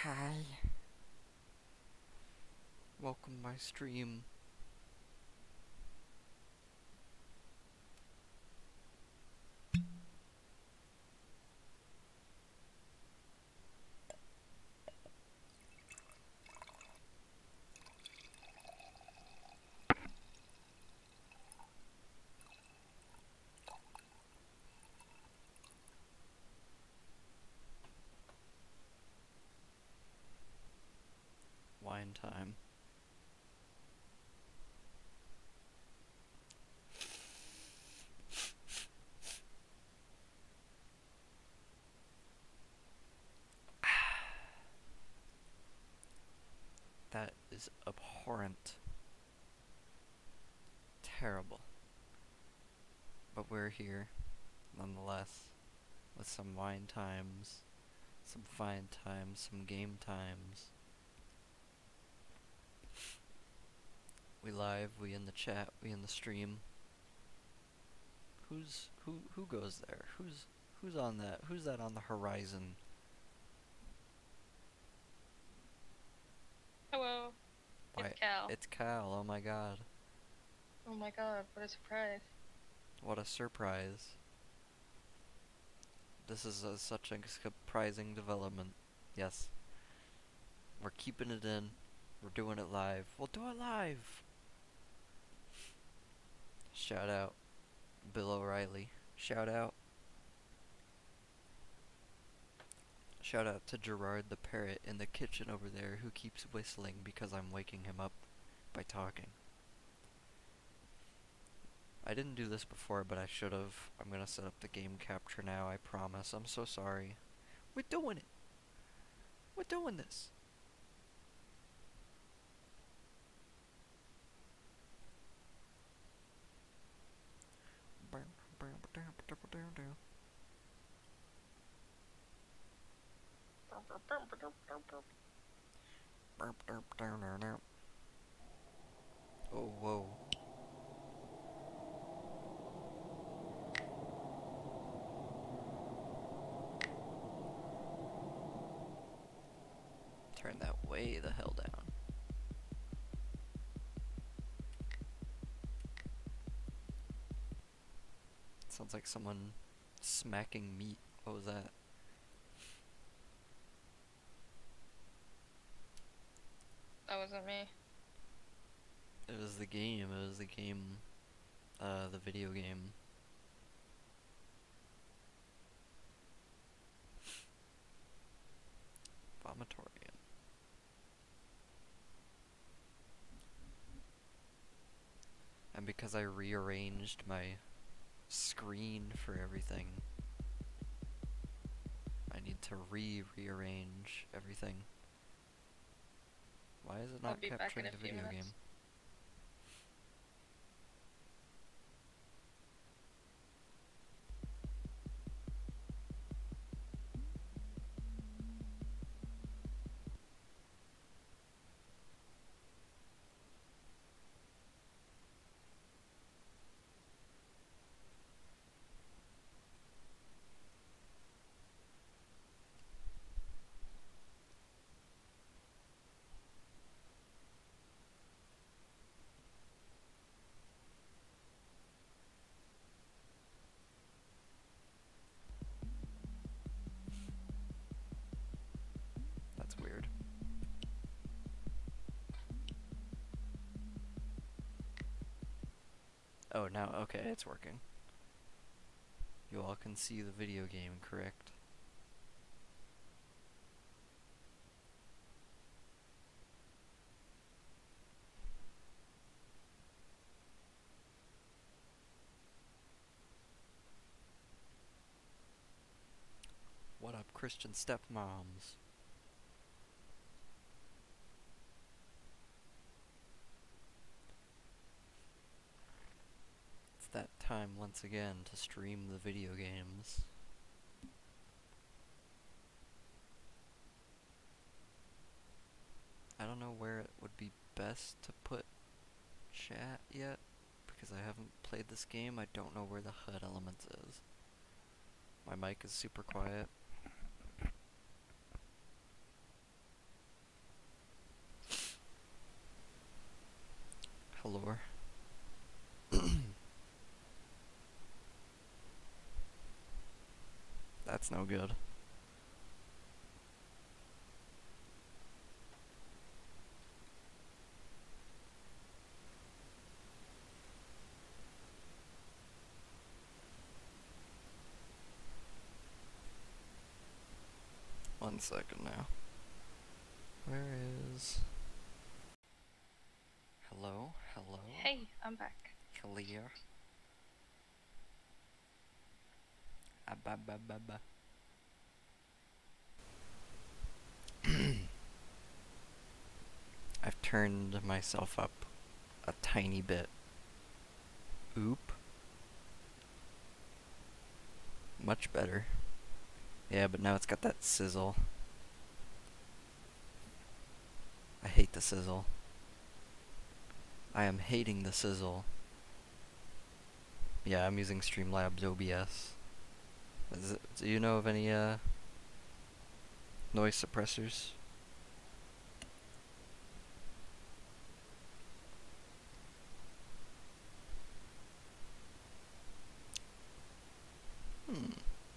Hi. Welcome my stream. Wine time. That is abhorrent. Terrible. But we're here, nonetheless, with some wine times, some fine times, some game times. We live, we in the chat, we in the stream. Who goes there? Who's on that? Who's that on the horizon? Hello. Why, It's Cal. it's Cal, oh my god. Oh my god, what a surprise. What a surprise. This is such a surprising development. Yes. We're keeping it in. We're doing it live. We'll do it live! Shout out Bill O'Reilly. Shout out. Shout out to Gerard the parrot in the kitchen over there who keeps whistling because I'm waking him up by talking. I didn't do this before, but I should have. I'm gonna set up the game capture now, I promise. I'm so sorry. We're doing it! We're doing this! Oh, whoa. Turn that way the hell down. Sounds like someone smacking meat. What was that? That wasn't me. It was the game. It was the game. The video game. Vomitorium. And because I rearranged my screen for everything, I need to rearrange everything. Why is it I'll not be back in capturing a the few video minutes. game? That's weird. Oh, now, okay, it's working. You all can see the video game, correct? What up, Christian stepmoms? It's that time once again to stream the video games. I don't know where it would be best to put chat yet, because I haven't played this game. I don't know where the HUD elements is. My mic is super quiet. That's no good. One second now. Where is... Hello? Hello? Hey, I'm back. Clear. Ah, ba ba ba ba. I've turned myself up a tiny bit. Oop. Much better. Yeah, but now it's got that sizzle. I hate the sizzle. I am hating the sizzle. Yeah, I'm using Streamlabs OBS. Do you know of any noise suppressors? Hmm.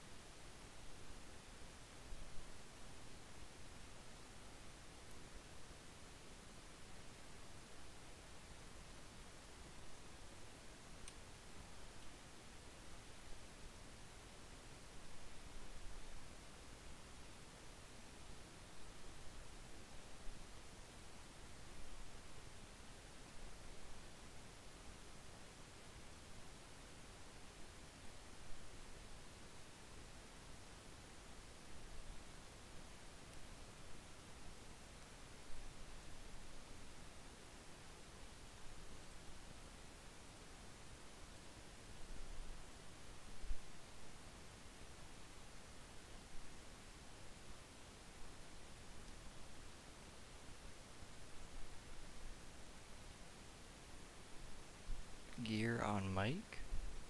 Gear on mic?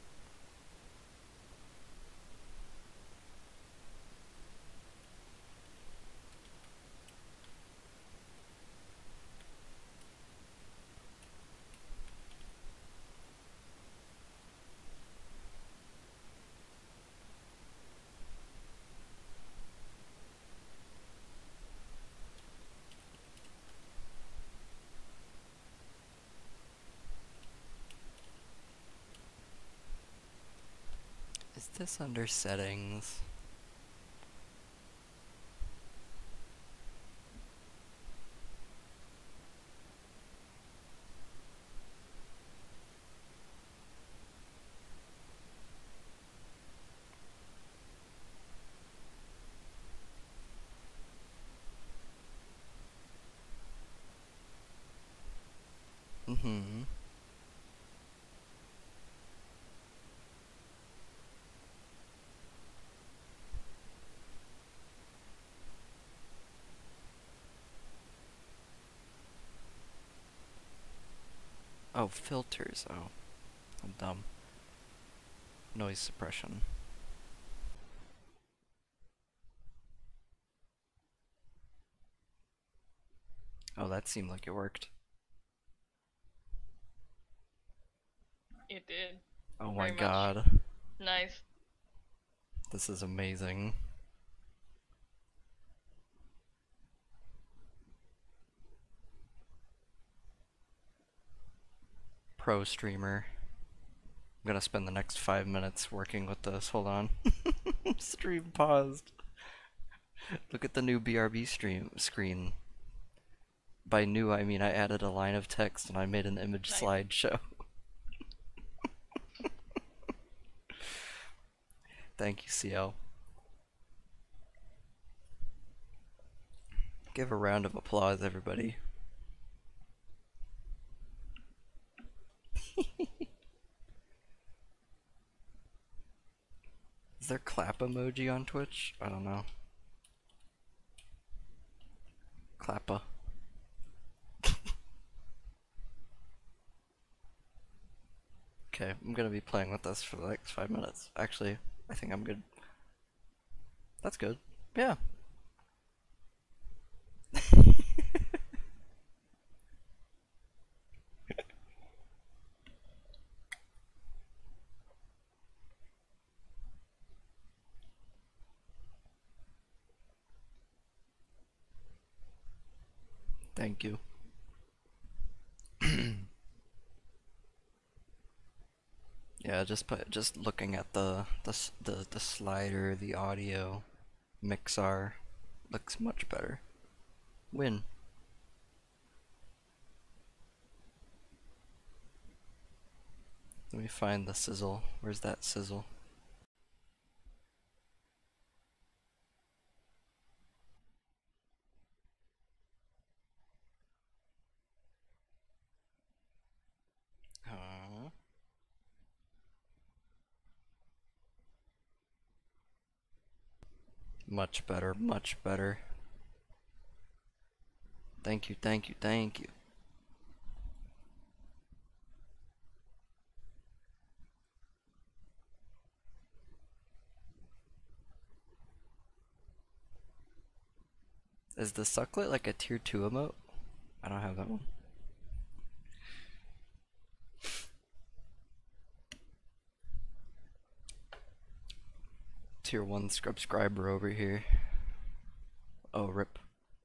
Is this under settings? Mm-hmm. Oh, filters. Oh, I'm dumb. Noise suppression. Oh, that seemed like it worked. It did. Oh my Very much. god. Nice. This is amazing. Pro streamer. I'm gonna spend the next 5 minutes working with this. Hold on. Stream paused. Look at the new BRB stream screen. By new, I mean I added a line of text and I made an image Nice. slideshow. Thank you, CL. Give a round of applause, everybody. Is there clap emoji on Twitch? I don't know. Clappa. Okay, I'm gonna be playing with this for the next 5 minutes. Actually, I think I'm good. That's good. Yeah. Thank you. Yeah, just looking at the slider, the audio mixar looks much better. Win. Let me find the sizzle. Where's that sizzle? Much better, much better. Thank you, thank you, thank you. Is the sucklet like a tier 2 emote? I don't have that one. Tier 1 subscriber over here. Oh, rip.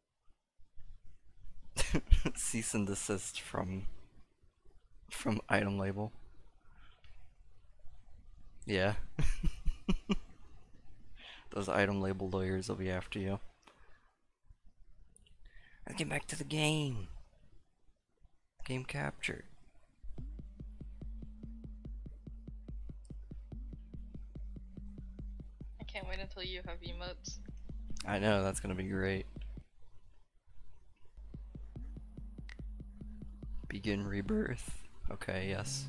Cease and desist from item label. Yeah. Those item label lawyers will be after you. Let's get back to the game. Game captured. I can't wait until you have emotes. I know, that's gonna be great. Begin rebirth. Okay, yes.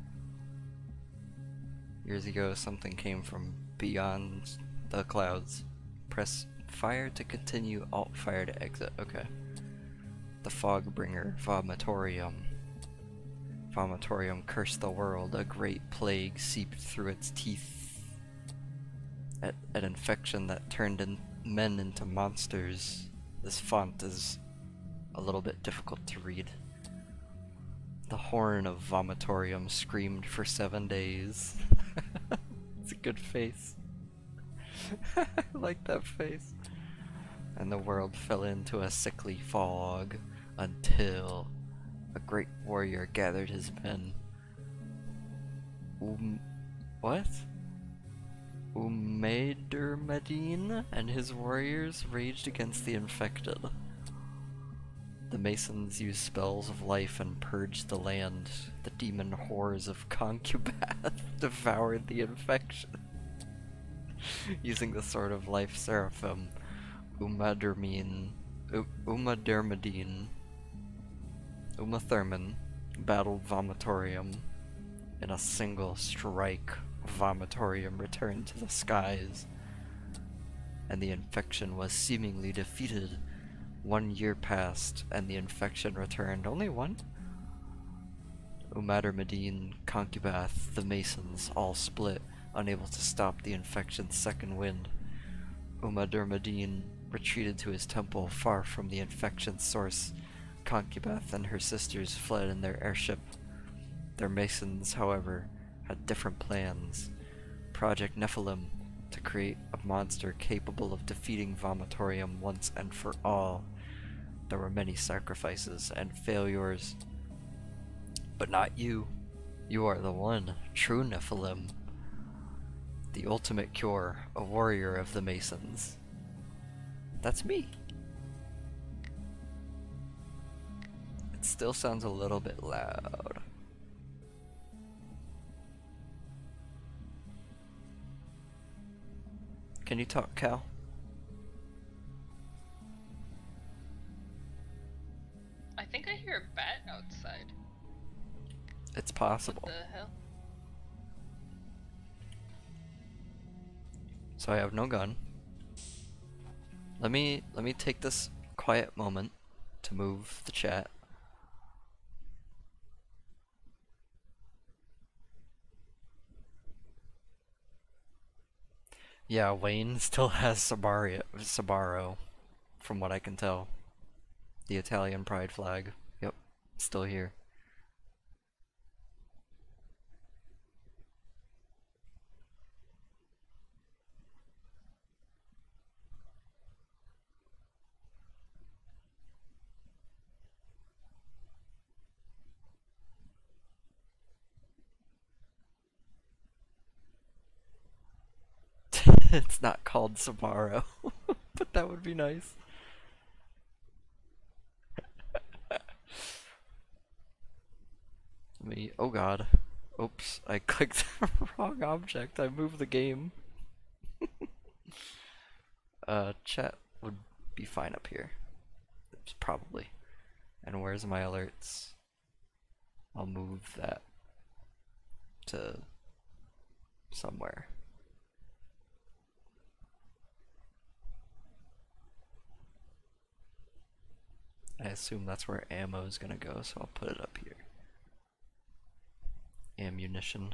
Years ago, something came from beyond the clouds. Press fire to continue, alt fire to exit. Okay. The Fogbringer, Vomitorium. Vomitorium cursed the world. A great plague seeped through its teeth. An infection that turned men into monsters. This font is a little bit difficult to read. The horn of Vomitorium screamed for 7 days. It's a good face. I like that face. And the world fell into a sickly fog until a great warrior gathered his men. What? Umaydurmadin and his warriors raged against the infected. The Masons used spells of life and purged the land. The demon horrors of Concubath devoured the infection. Using the sword of life seraphim, Umathermine battled Vomitorium. In a single strike, Vomitorium returned to the skies, and the infection was seemingly defeated. 1 year passed, and the infection returned. Only one? Umathermine, Concubath, the Masons all split, unable to stop the infection's second wind. Umathermine retreated to his temple far from the infection's source. Concubath and her sisters fled in their airship. Their Masons, however, had different plans. Project Nephilim, to create a monster capable of defeating Vomitorium once and for all. There were many sacrifices and failures, but not you. You are the one true Nephilim. The ultimate cure, a warrior of the Masons. That's me. It still sounds a little bit loud. Can you talk, Cal? I think I hear a bat outside. It's possible. What the hell? So I have no gun. Let me take this quiet moment to move the chat. Yeah, Wayne still has Sabaro, from what I can tell. The Italian pride flag. Yep, still here. It's not called Sabaro, but that would be nice. Oh god. Oops, I clicked the wrong object. I moved the game. Chat would be fine up here. It's probably. And where's my alerts? I'll move that to somewhere. I assume that's where ammo is gonna go, so I'll put it up here. Ammunition.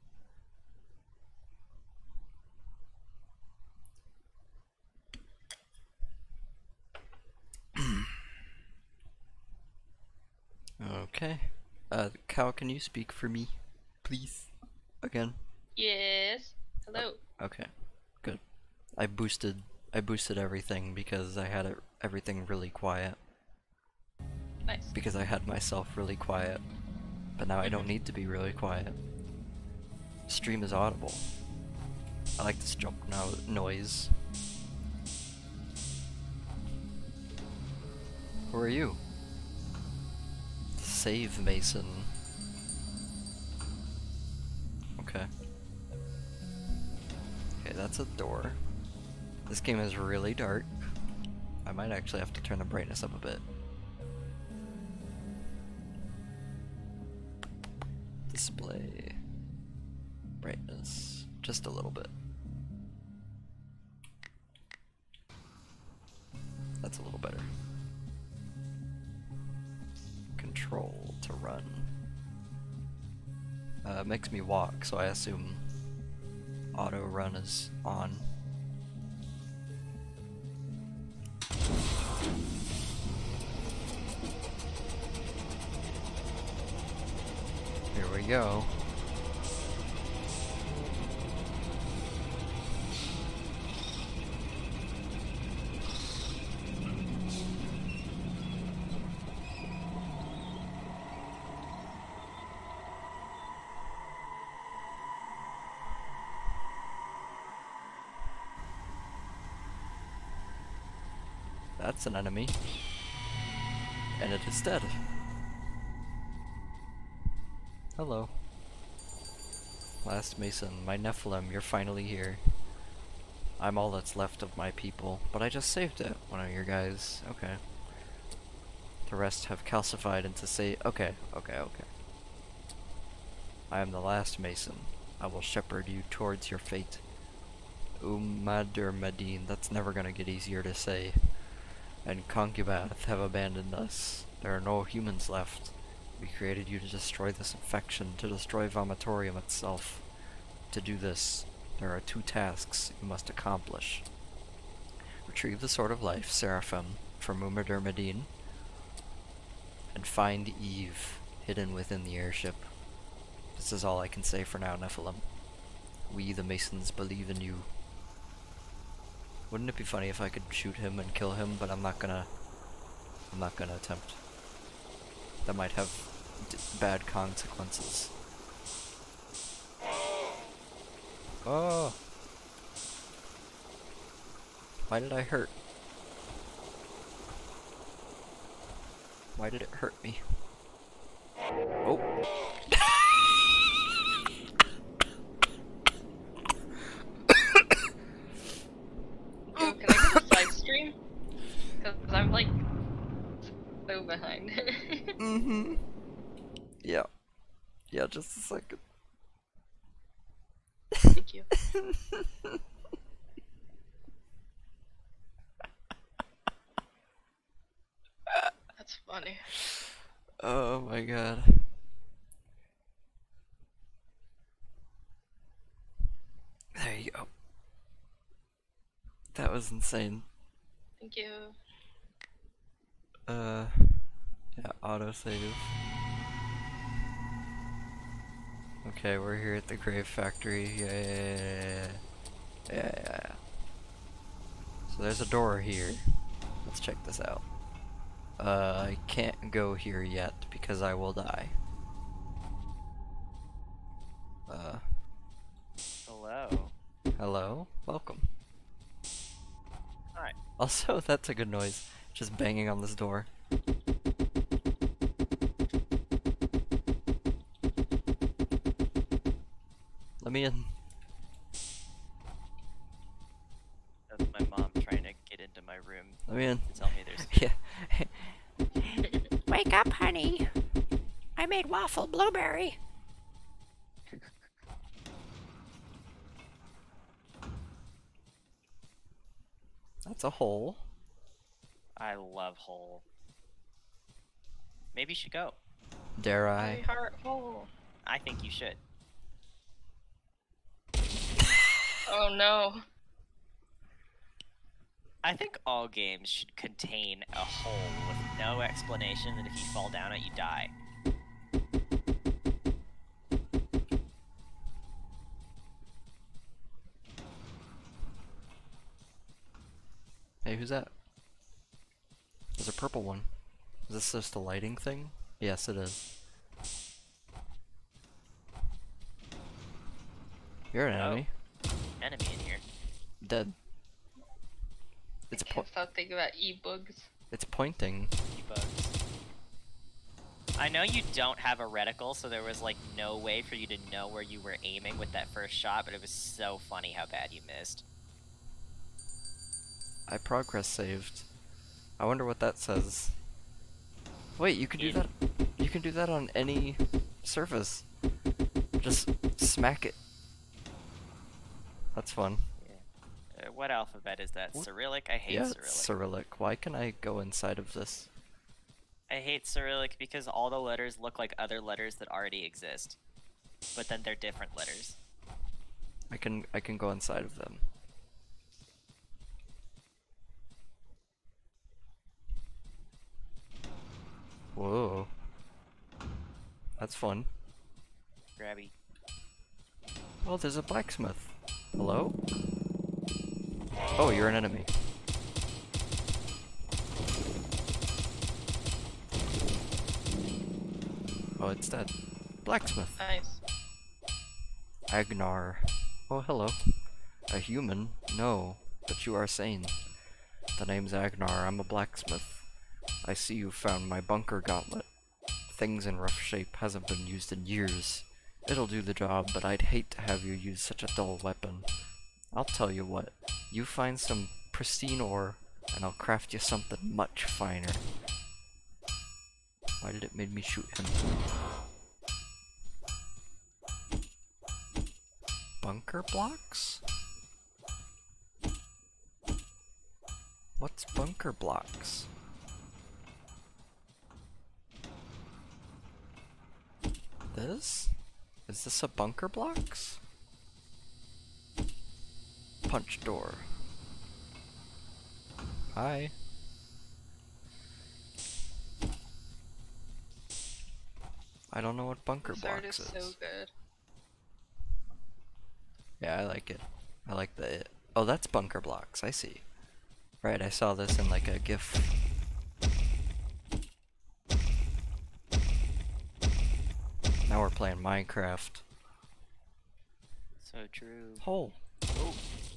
Okay. Cal, can you speak for me, please? Again? Yes. Hello. Okay. Good. I boosted everything because I had everything really quiet. Nice. Because I had myself really quiet. But now I don't need to be really quiet. Stream is audible. I like this jump now noise. Who are you? Save Mason. Okay. Okay, that's a door. This game is really dark. I might actually have to turn the brightness up a bit. Display brightness just a little bit. That's a little better. Control to run. Makes me walk, so I assume auto run is on. Here we go. That's an enemy. And it is dead. Hello. Last Mason, my Nephilim, you're finally here. I'm all that's left of my people, but I just saved it, one of your guys. Okay. The rest have calcified into okay. I am the last Mason. I will shepherd you towards your fate. Umadur-Medin, that's never gonna get easier to say. And Concubath have abandoned us. There are no humans left. We created you to destroy this infection, to destroy Vomitorium itself. To do this, there are 2 tasks you must accomplish. Retrieve the Sword of Life, Seraphim, from Umadur-Medin, and find Eve, hidden within the airship. This is all I can say for now, Nephilim. We, the Masons, believe in you. Wouldn't it be funny if I could shoot him and kill him, but I'm not gonna attempt. That might have bad consequences. Oh! Why did I hurt? Why did it hurt me? Oh! Yo, can I get a side stream? Because I'm like so behind. Mm-hmm. Yeah. Yeah, just a second. Thank you. That's funny. Oh my god. There you go. That was insane. Thank you. Yeah, autosave. Okay, we're here at the Grave Factory. Yeah. So there's a door here. Let's check this out. I can't go here yet because I will die. Hello. Hello? Welcome. Hi. Also, that's a good noise. Just banging on this door. Let me in. That's my mom trying to get into my room Let me in. to tell me there's. Yeah. Wake up, honey. I made waffle blueberry. That's a hole. I love Hole. Maybe you should go. Dare My I? heart hole. I think you should. Oh no. I think all games should contain a hole with no explanation that if you fall down it, you die. Hey, who's that? There's a purple one. Is this just a lighting thing? Yes, it is. You're an Oh. enemy. Enemy in here. Dead. It's Can't stop thinking about e-bugs. it's pointing. Bugs. I know you don't have a reticle, so there was like no way for you to know where you were aiming with that first shot, but it was so funny how bad you missed. I progress saved. I wonder what that says. Wait, you can do that. You can do that on any surface. Just smack it. That's fun. What alphabet is that? What? Cyrillic? I hate Yeah, Cyrillic. it's Cyrillic. Why can I go inside of this? I hate Cyrillic because all the letters look like other letters that already exist. But then they're different letters. I can go inside of them. Whoa. That's fun. Grabby. Oh, there's a blacksmith. Hello? Oh, you're an enemy. Oh, it's dead. Blacksmith. Nice. Agnar. Oh, hello. A human? No, but you are sane. The name's Agnar. I'm a blacksmith. I see you found my bunker gauntlet. Thing's in rough shape, hasn't been used in years. It'll do the job, but I'd hate to have you use such a dull weapon. I'll tell you what, you find some pristine ore, and I'll craft you something much finer. Why did it make me shoot him? Bunker blocks? What's bunker blocks? This? Is this a bunker blocks? Punch door. Hi. I don't know what bunker This art blocks is is. so good. Yeah, I like it. I like the. Oh, that's bunker blocks. I see. Right, I saw this in like a GIF. Now we're playing Minecraft. So true. Hole. Oh.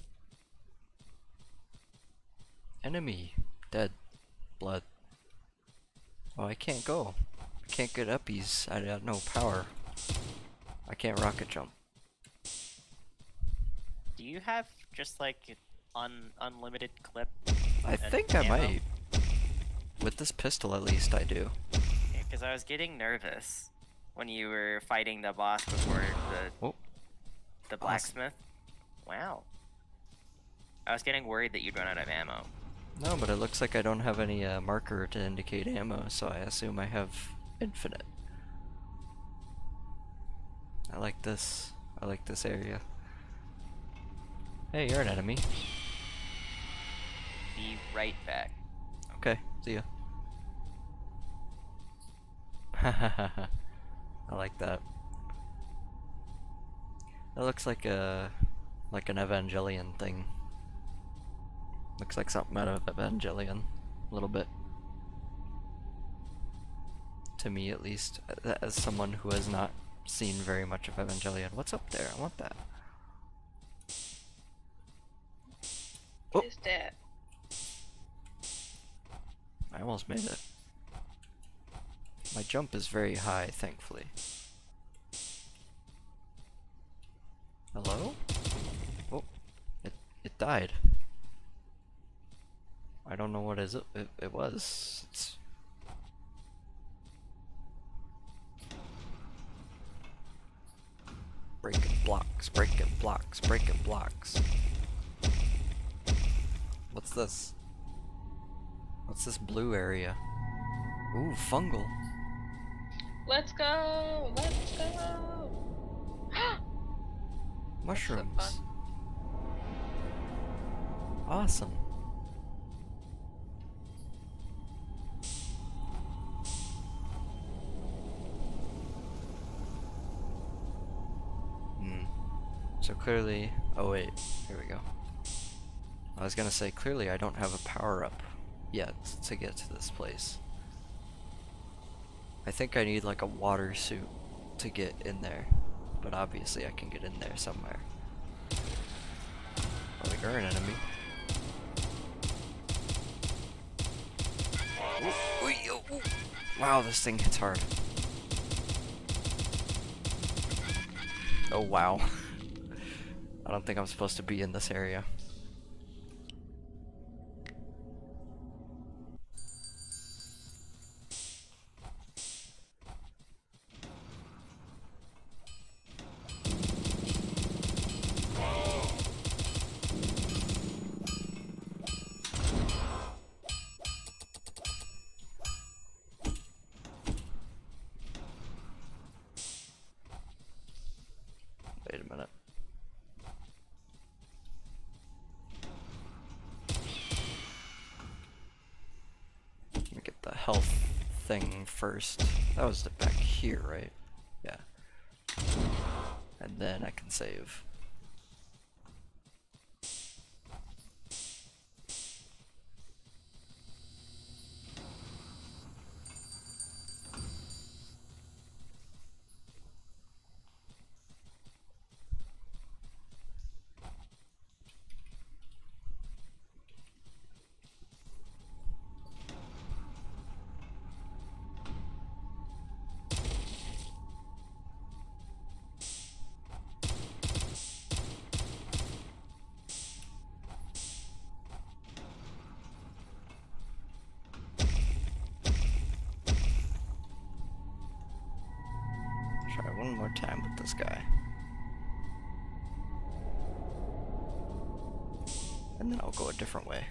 Enemy. Dead. Blood. Oh, I can't go. I can't get uppies. I got no power. I can't rocket jump. Do you have just like unlimited clip? I and think I ammo? might. With this pistol, at least, I do. Because I was getting nervous when you were fighting the boss before Oh. the blacksmith. Wow. I was getting worried that you'd run out of ammo. No, but it looks like I don't have any marker to indicate ammo, so I assume I have infinite. I like this. I like this area. Hey, you're an enemy. Be right back. Okay, see ya. I like that. That looks like an Evangelion thing. Looks like something out of Evangelion, a little bit. To me, at least, as someone who has not seen very much of Evangelion. What's up there? I want that. Oh. What is that? I almost made it. My jump is very high, thankfully. Hello? Oh, it died. I don't know what it was. It's breaking blocks, breaking blocks, breaking blocks. What's this? What's this blue area? Ooh, fungal. Let's go! Let's go! Mushrooms. fun. Awesome. So clearly, oh wait, here we go. I was gonna say, clearly I don't have a power-up yet to get to this place. I think I need like a water suit to get in there, but obviously I can get in there somewhere. Oh, we got an enemy. Ooh, ooh, ooh. Wow, this thing hits hard. Oh wow. I don't think I'm supposed to be in this area. Wait a minute. Let me get the health thing first. That was back here, right? Yeah. And then I can save. Try one more time with this guy. And then I'll go a different way.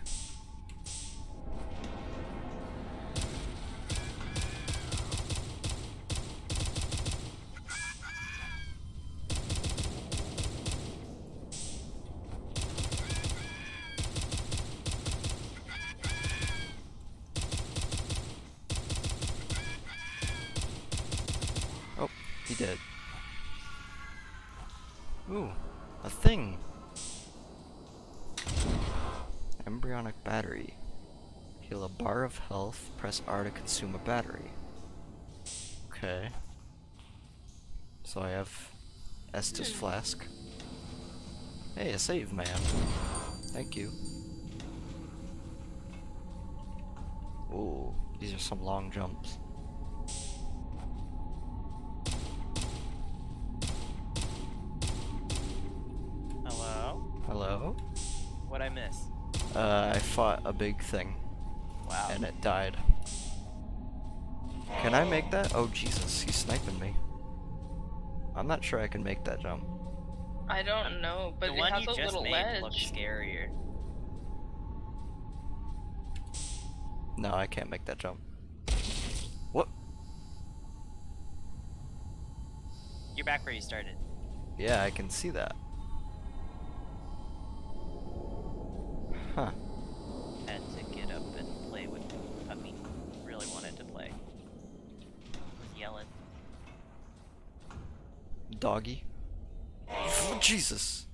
Oh, he did. Ooh, a thing. Embryonic battery. Heal a bar of health, press R to consume a battery. Okay. So I have Estus Flask. Hey, a save man. Thank you. Ooh, these are some long jumps. Hello? Hello? What'd I miss? I fought a big thing. Wow. And it died. Can I make that? Oh Jesus, he's sniping me. I'm not sure I can make that jump. I don't know, but the it one has you a just little made looks ledge. scarier. No, I can't make that jump. What? You're back where you started. Yeah, I can see that. Huh. Had to get up and play with Puppy. Really wanted to play. Was yelling. Doggy. Oh, Jesus.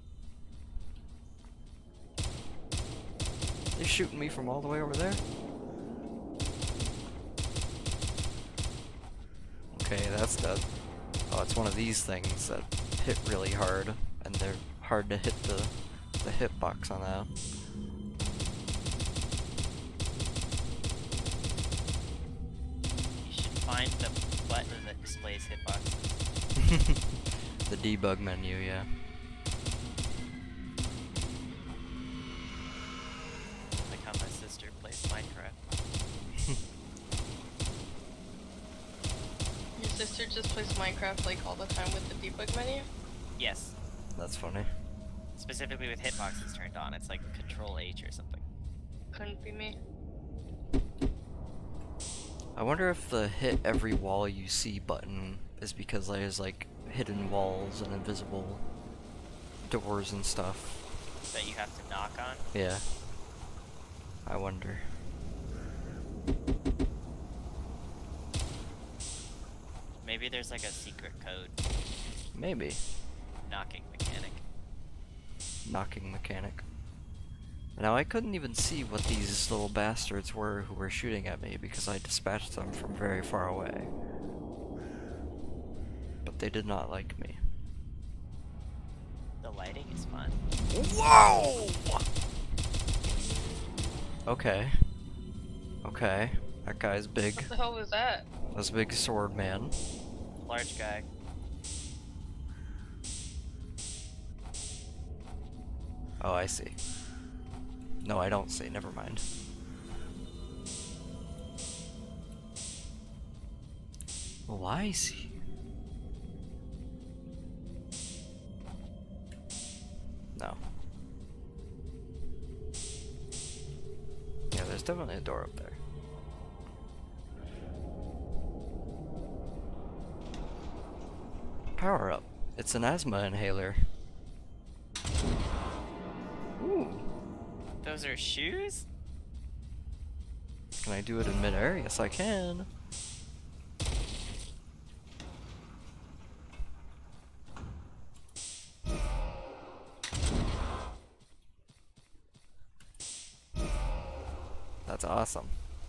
They're shooting me from all the way over there? Okay, that's dead. Oh, it's one of these things that hit really hard, and they're hard to hit the hitbox on that. find the button that displays hitboxes. The debug menu, yeah. Like how my sister plays Minecraft. Your sister just plays Minecraft like all the time with the debug menu? Yes. That's funny. Specifically with hitboxes turned on. It's like Control H or something. Couldn't be me. I wonder if the hit every wall you see button is because there's like hidden walls and invisible doors and stuff. That you have to knock on. Yeah. I wonder. Maybe there's like a secret code. Maybe. Knocking mechanic. Knocking mechanic. Now I couldn't even see what these little bastards were who were shooting at me because I dispatched them from very far away. But they did not like me. The lighting is fun. Whoa! Okay. Okay. That guy's big. What the hell was that? That's a big sword man. Large guy. Oh, I see. No, I don't see. Never mind. Oh, I see. No. Yeah, there's definitely a door up there. Power up. It's an asthma inhaler. Ooh. Those are shoes? Can I do it in midair? Yes, I can. That's awesome.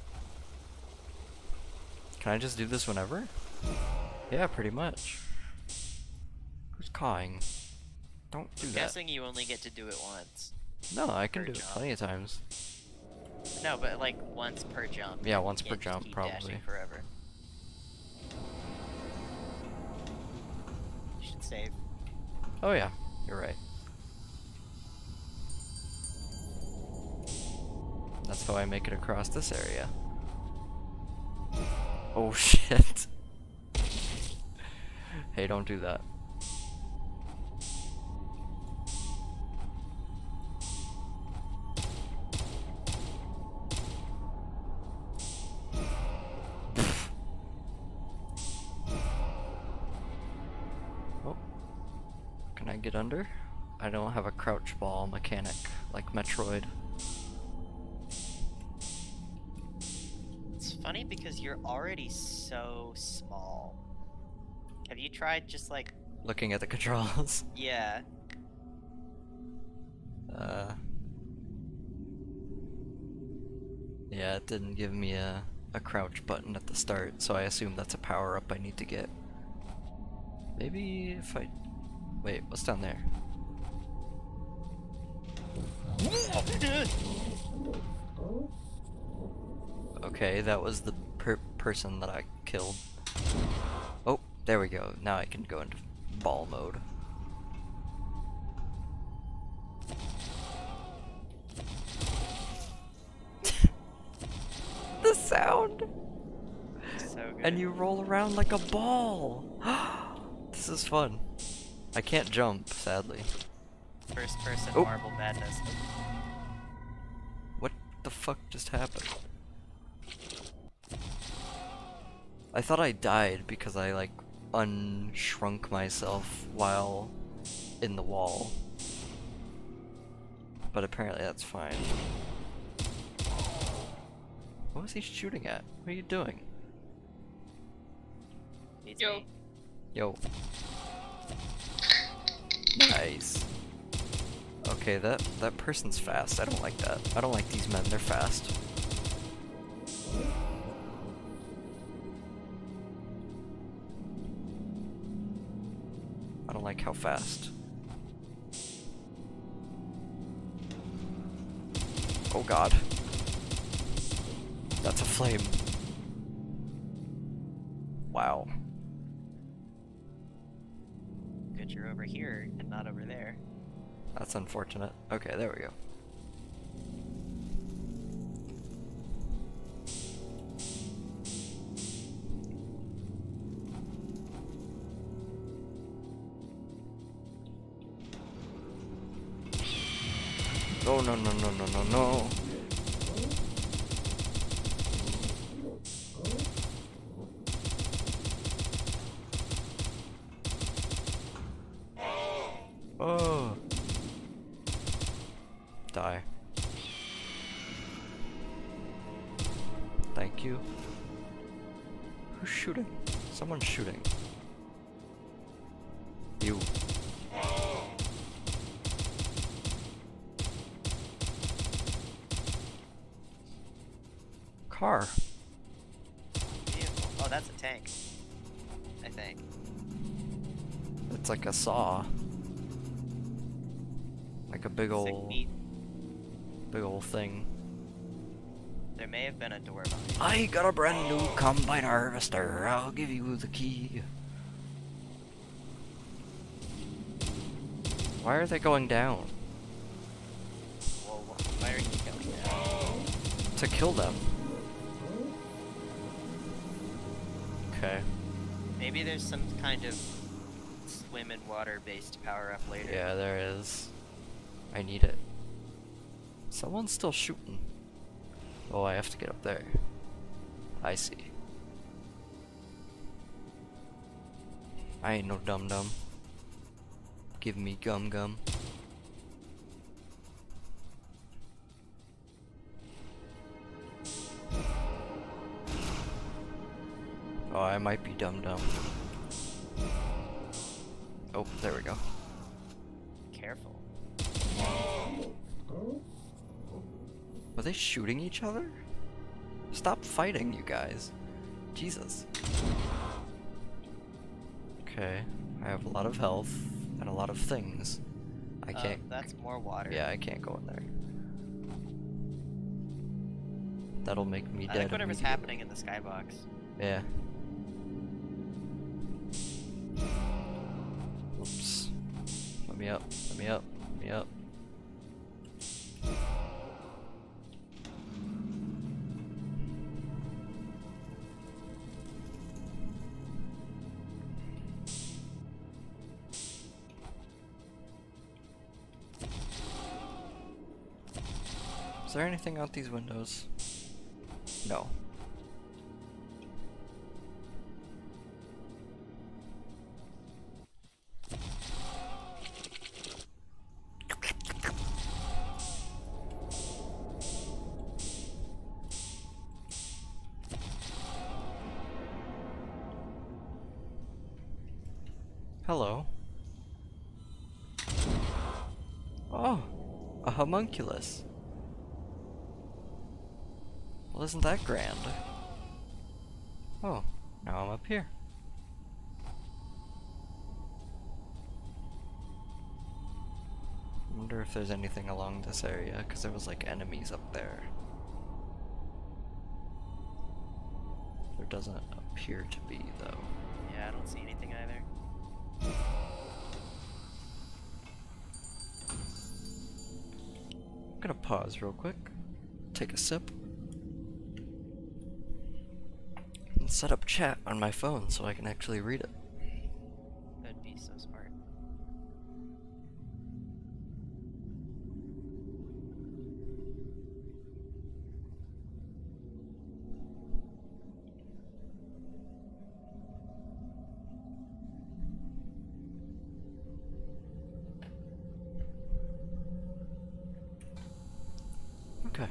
Can I just do this whenever? Yeah, pretty much. Who's cawing? Don't do I'm that. guessing you only get to do it once. No, I can per do it jump. plenty of times. No, but like once per jump. Yeah, once You per can't just jump, keep probably. dashing forever. You should save. Oh yeah, you're right. That's how I make it across this area. Oh shit. Hey, don't do that. Oh. Can I get under? I don't have a crouch ball mechanic like Metroid. It's funny because you're already so small. Have you tried just like, Looking at the controls. yeah, Yeah, it didn't give me a crouch button at the start, so I assume that's a power up I need to get. Maybe if I... Wait, what's down there? Okay, that was the person that I killed. Oh, there we go. Now I can go into ball mode. The sound! so good. And you roll around like a ball! This is fun. I can't jump, sadly. First person Oh. marble madness. What the fuck just happened? I thought I died because I like unshrunk myself while in the wall. But apparently that's fine. What was he shooting at? What are you doing? Needs Yo. me. Yo. Nice. Okay, that person's fast. I don't like that. I don't like these men. They're fast. I don't like how fast. Oh god. That's a flame. Wow. Good, you're over here and not over there. That's unfortunate. Okay, there we go. Oh, no, no, no, no, no, no. Oh. Die. Thank you. Who's shooting? Someone's shooting. You. Car. Vehicle. Oh, that's a tank. I think. It's like a saw. Like a big Sick ol' beat. thing. There may have been a door behind you. I got a brand new combine harvester. I'll give you the key. Why are they going down? Well, why are you going down? To kill them. Okay. Maybe there's some kind of swim in water based power up later. Yeah, there is. I need it. Someone's still shooting. Oh, I have to get up there. I see. I ain't no dum-dum. Give me gum-gum. Oh, I might be dum-dum. Oh, there we go. Careful. Were they shooting each other? Stop fighting, you guys. Jesus. Okay, I have a lot of health and a lot of things. I can't. That's more water. Yeah, I can't go in there. That'll make me I dead. like whatever's immediately. happening in the skybox. Yeah. Oops. Let me up. Let me up. Let me up. Is there anything out these windows? No. Hello. Oh, a homunculus. Well, isn't that grand? Oh, now I'm up here. I wonder if there's anything along this area, because there was like enemies up there. There doesn't appear to be, though. Yeah, I don't see anything either. I'm gonna pause real quick, take a sip, and set up chat on my phone so I can actually read it. That'd be so smart. Okay.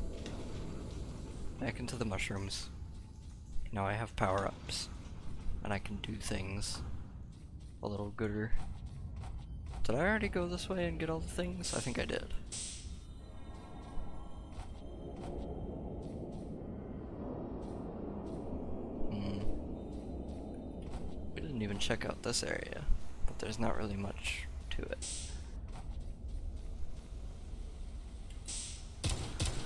Back into the mushrooms. Now I have power-ups, and I can do things a little gooder. Did I already go this way and get all the things? I think I did. We didn't even check out this area, but there's not really much to it.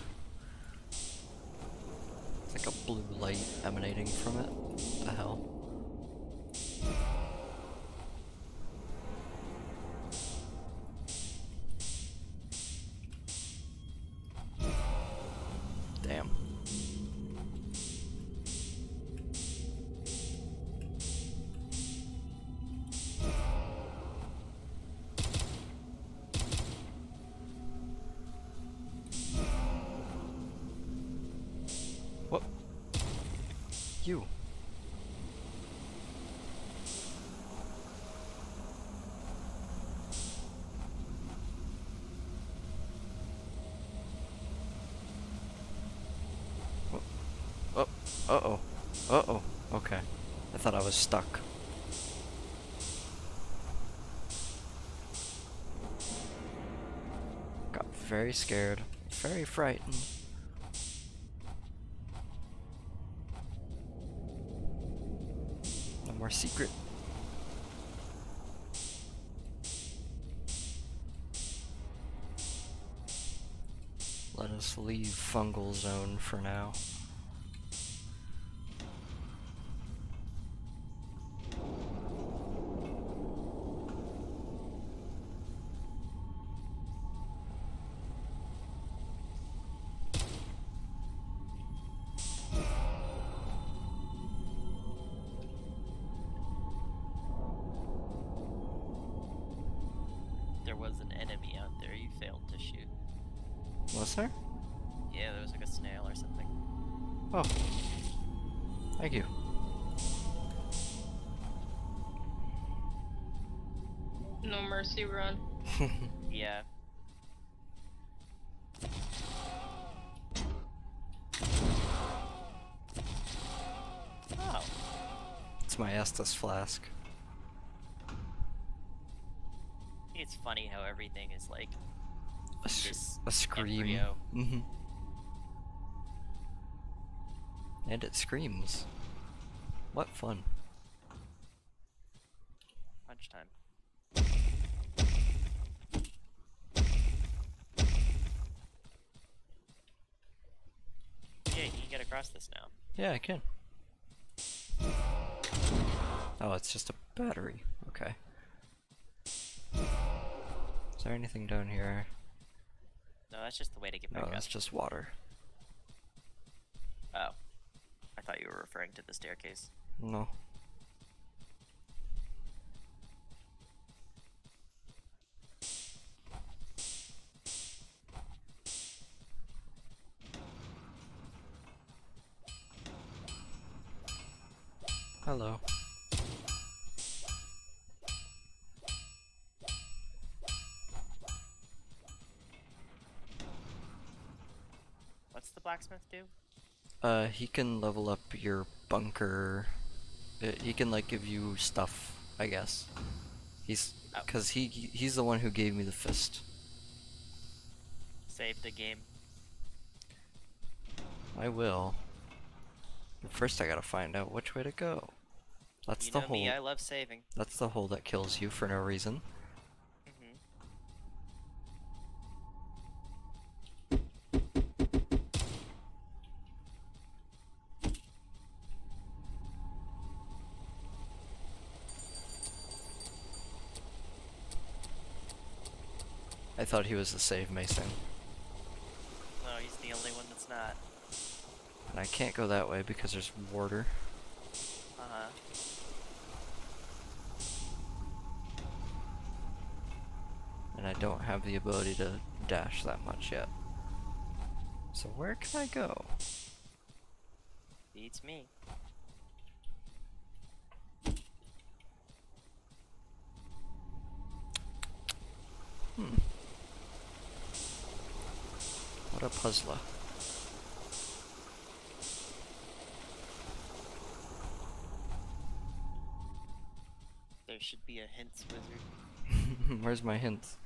It's like a blue light emanating from it. What the hell? You. Oh, uh-oh. Uh-oh. Okay. I thought I was stuck. Got very scared. Very frightened. No more secret. Let us leave Fungal Zone for now. There was an enemy out there you failed to shoot. Was there? Yeah, there was like a snail or something. Oh. Thank you. No mercy run. Yeah. Oh. It's my Estus flask. It's funny how everything is like this A scream. embryo. Mm-hmm. And it screams. What fun. Lunchtime. Yeah, you can get across this now. Yeah, I can. Oh, it's just a battery. Okay. Is there anything down here? No, that's just the way to get back No, up. that's just water. Oh. I thought you were referring to the staircase. No. Hello. What's the blacksmith do? He can level up your bunker. He can like give you stuff, I guess. He's Oh. cause he's the one who gave me the fist. Save the game. I will. But first I gotta find out which way to go. That's You the know hole. me, I love saving. That's the hole that kills you for no reason. Mm-hmm. I thought he was the save mason. No, he's the only one that's not. And I can't go that way because there's water. Uh-huh. And I don't have the ability to dash that much yet. So where can I go? Beats me. What a puzzler. There should be a hints wizard. Where's my hints?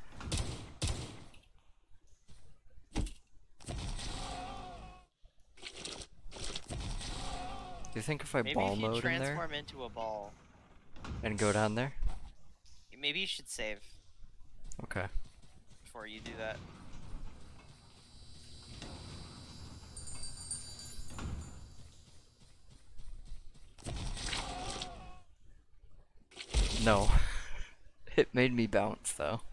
Do you think if I Maybe ball if you mode in there transform into a ball, and go down there? maybe you should save Okay. before you do that. No. It made me bounce though.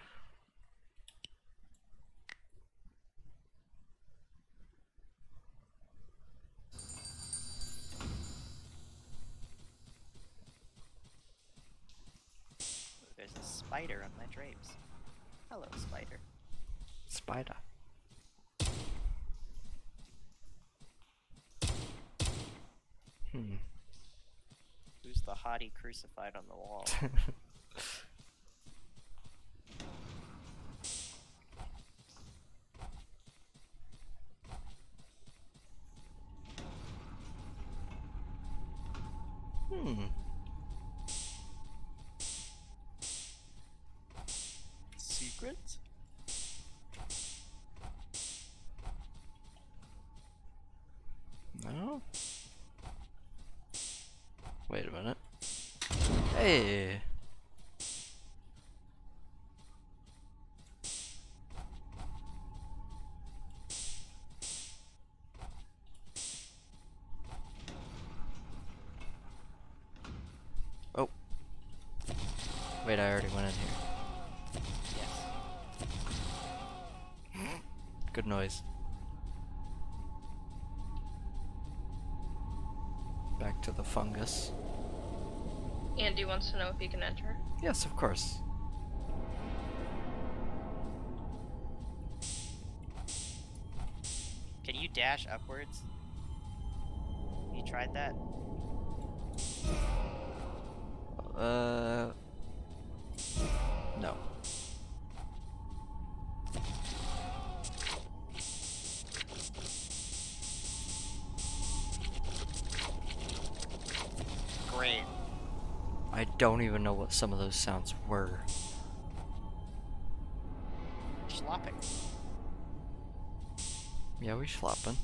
There's a spider on my drapes. Hello, spider. Spider. Hmm. Who's the hottie crucified on the wall? Hmm. Secret? No? Wait a minute. Hey! Oh. Wait, I already went in here. Yes. Good noise. Back to the fungus. Andy wants to know if he can enter. Yes, of course. Can you dash upwards? You tried that? No. Great. I don't even know what some of those sounds were. Schlopping. Yeah, we flopping.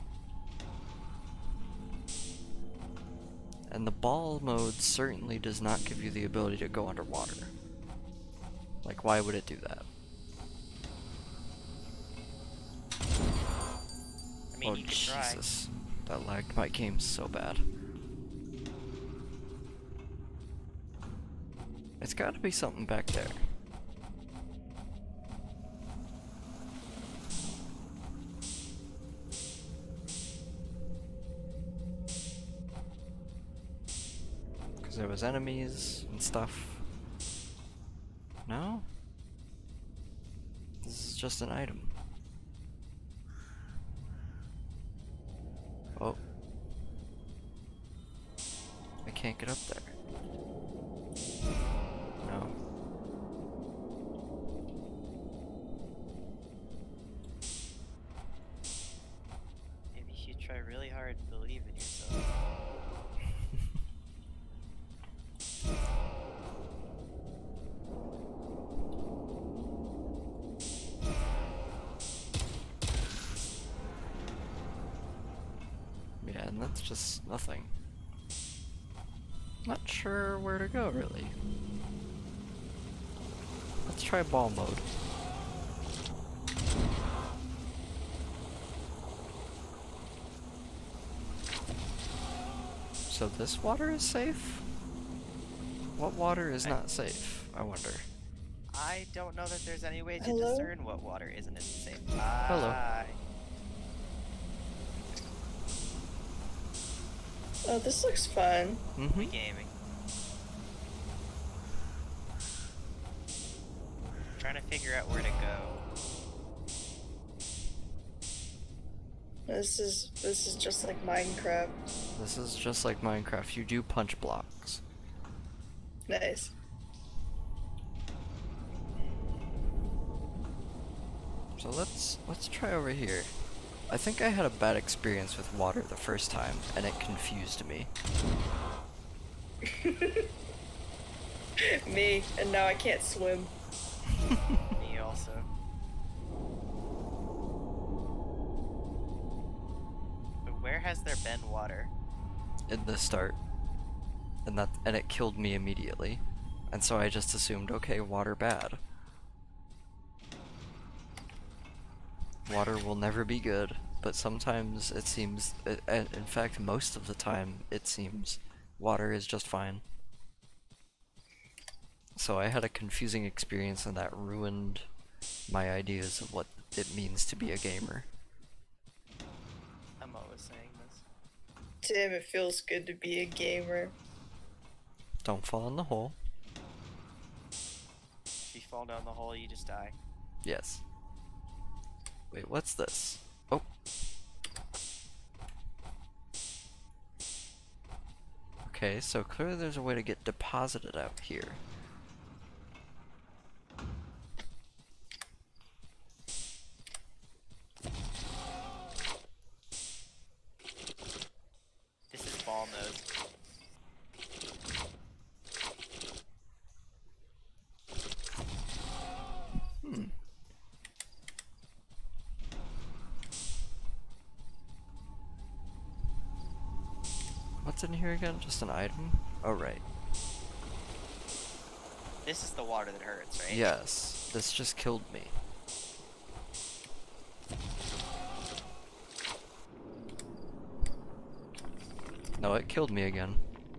And the ball mode certainly does not give you the ability to go underwater. Like, why would it do that? I mean, Oh, you could try. Jesus. That lagged my game so bad. It's gotta be something back there. Because there was enemies and stuff. No? This is just an item. Oh. I can't get up there. No. Maybe you should try really hard to believe in yourself. Yeah, and that's just nothing. Not sure where to go, really. Let's try ball mode. So this water is safe? What water is not safe, I wonder? I don't know that there's any way to Hello? discern what water is and isn't safe. Hello. Hi. Oh, this looks fun. Mm-hmm. Gaming. Trying to figure out where to go. This is just like Minecraft. This is just like Minecraft. You do punch blocks. Nice. So let's try over here. I think I had a bad experience with water the first time, and it confused me. Me, and now I can't swim. Me also. But where has there been water? In the start. And it killed me immediately. And so I just assumed, okay, water bad. Water will never be good, but sometimes it seems, in fact most of the time, it seems water is just fine. So I had a confusing experience and that ruined my ideas of what it means to be a gamer. I'm always saying this. Damn, it feels good to be a gamer. Don't fall in the hole. If you fall down the hole, you just die. Yes. Wait, what's this? Oh. Okay, so clearly there's a way to get deposited out here. This is ball mode. Hmm. What's in here again? Just an item? Oh, right. This is the water that hurts, right? Yes, this just killed me. No, it killed me again.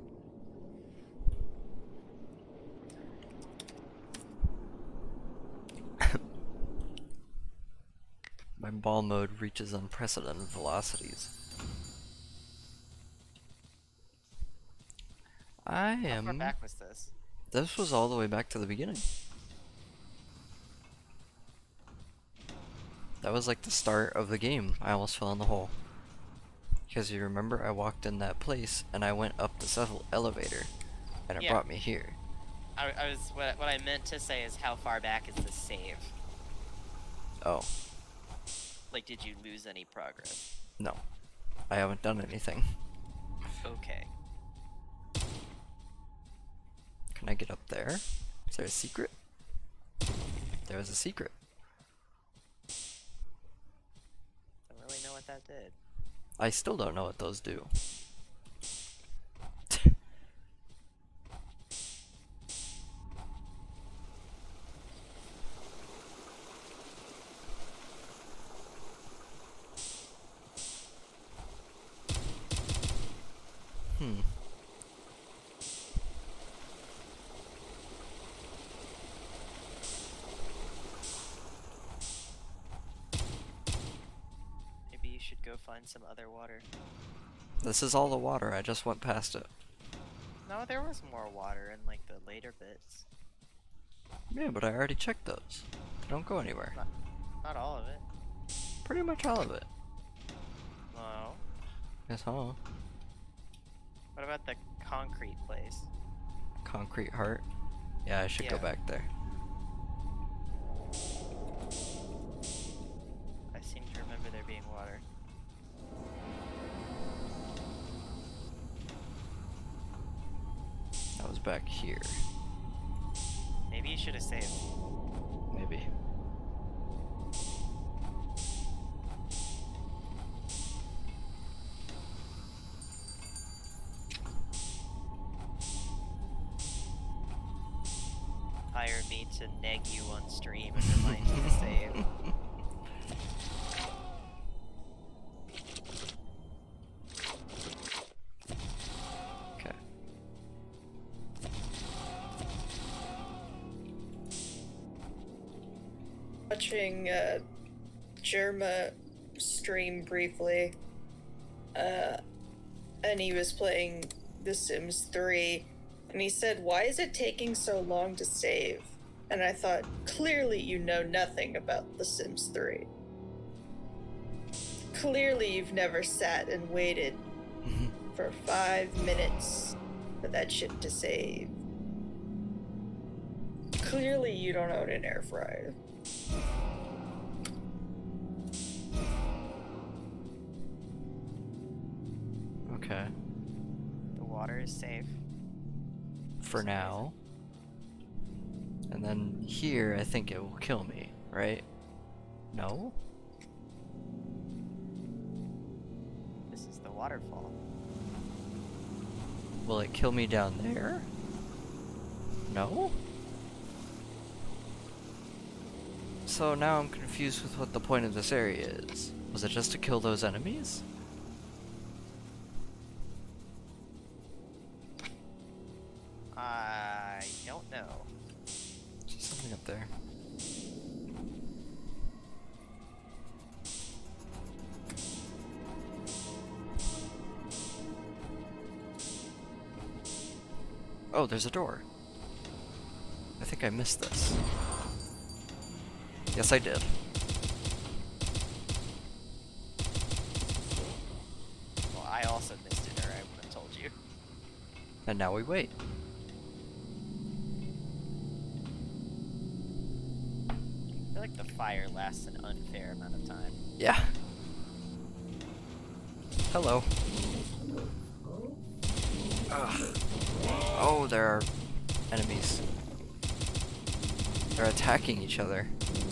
My ball mode reaches unprecedented velocities. I How far am... back was this? This was all the way back to the beginning. That was like the start of the game. I almost fell in the hole. Because you remember I walked in that place and I went up this elevator and it Yeah. brought me here. I was what I meant to say is how far back is the save? Oh, Like, did you lose any progress? no. I haven't done anything. Okay. Can I get up there? Is there a secret? There was a secret. Don't really know what that did. I still don't know what those do. Hmm. Maybe you should go find some other water. This is all the water. I just went past it. No, there was more water in like the later bits. Yeah, but I already checked those. They don't go anywhere. Not all of it. Pretty much all of it. No. Yes, huh? What about the concrete place? Concrete heart. Yeah, I should go Yeah. back there. I seem to remember there being water. That was back here. Maybe you should have saved. Maybe. Hire me to neg you on stream and remind you to save. Okay. Watching Jerma stream briefly, and he was playing The Sims 3, and he said, "Why is it taking so long to save?" And I thought, clearly you know nothing about The Sims 3. Clearly you've never sat and waited for 5 minutes for that shit to save. Clearly you don't own an air fryer. Okay. The water is safe. For now. And then here, I think it will kill me, right? No? This is the waterfall. Will it kill me down there? No? So now I'm confused with what the point of this area is. Was it just to kill those enemies? I don't know. There's something up there. Oh, there's a door. I think I missed this. Yes, I did. Well, I also missed it, or I would have told you. And now we wait. I feel like the fire lasts an unfair amount of time. Yeah. Hello. Ugh. Oh, there are enemies. They're attacking each other.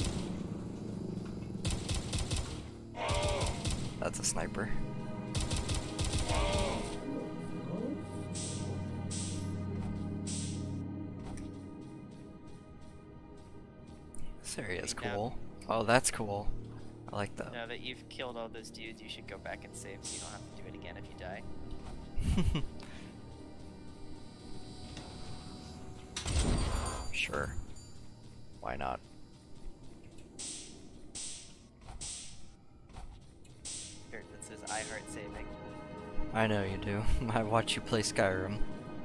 That's a sniper. This area is cool. Oh, that's cool. I like that. Now that you've killed all those dudes, you should go back and save so you don't have to do it again if you die. Sure. Why not? Here, that says I heart saving. I know you do. I watch you play Skyrim.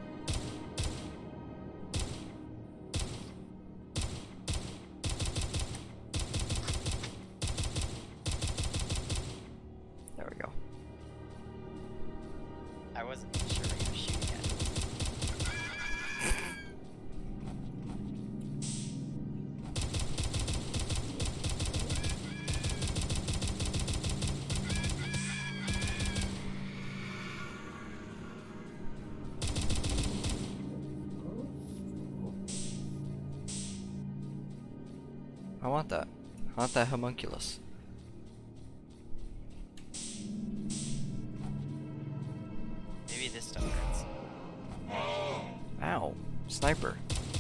There we go. I wasn't sure what you were shooting at. I want that. I want that homunculus. Maybe this stuff hurts. Ow. Sniper.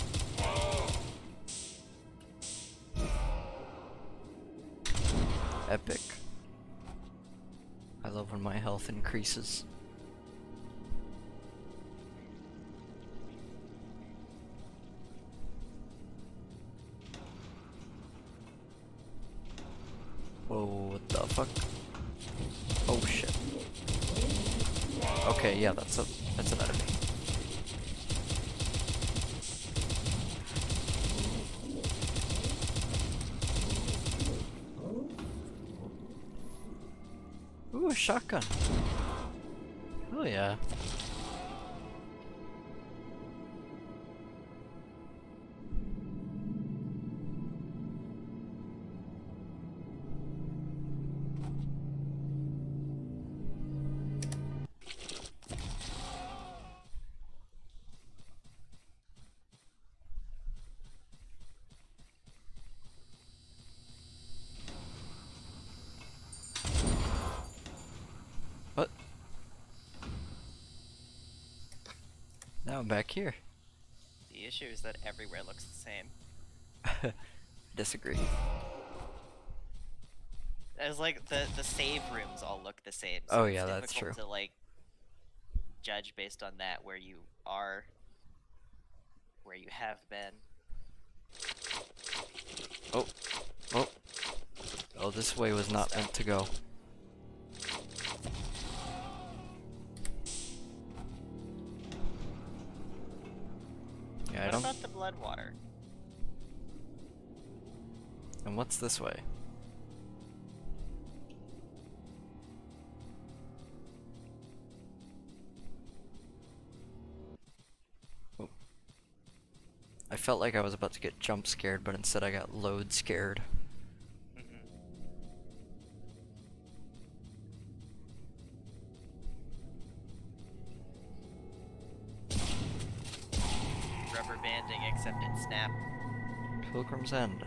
Epic. I love when my health increases. Whoa, what the fuck? Oh shit. Okay, yeah, that's an enemy. Ooh, a shotgun. Oh yeah. What? Now I'm back here. The issue is that everywhere looks the same. Disagree. It's like the save rooms all look the same. Oh, it's yeah, that's difficult true. to like judge based on that where you are, where you have been. Oh. Oh. Oh, this way was not meant to go. Yeah, I What don't. about the blood water? And what's this way? Oh. I felt like I was about to get jump scared, but instead I got load scared. Rubber banding, except it snapped. Pilgrim's End.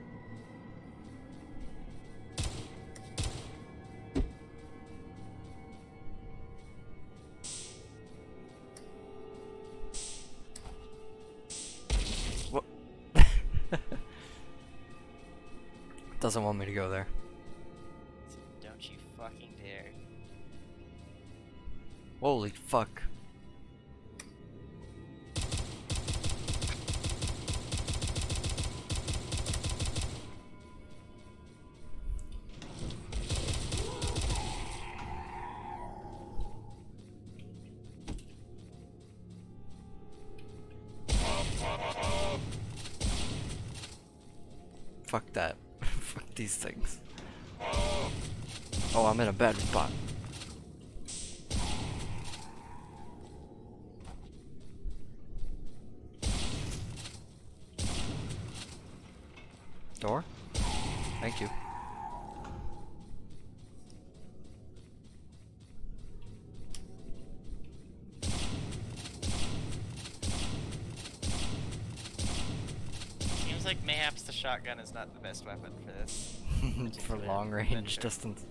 What? Doesn't want me to go there. Don't you fucking dare. Holy fuck. Fuck that. Fuck these things. Oh, I'm in a bad spot. Door? Thank you. Seems like mayhaps the shotgun is not the best weapon for this. For particular long range adventure. distance.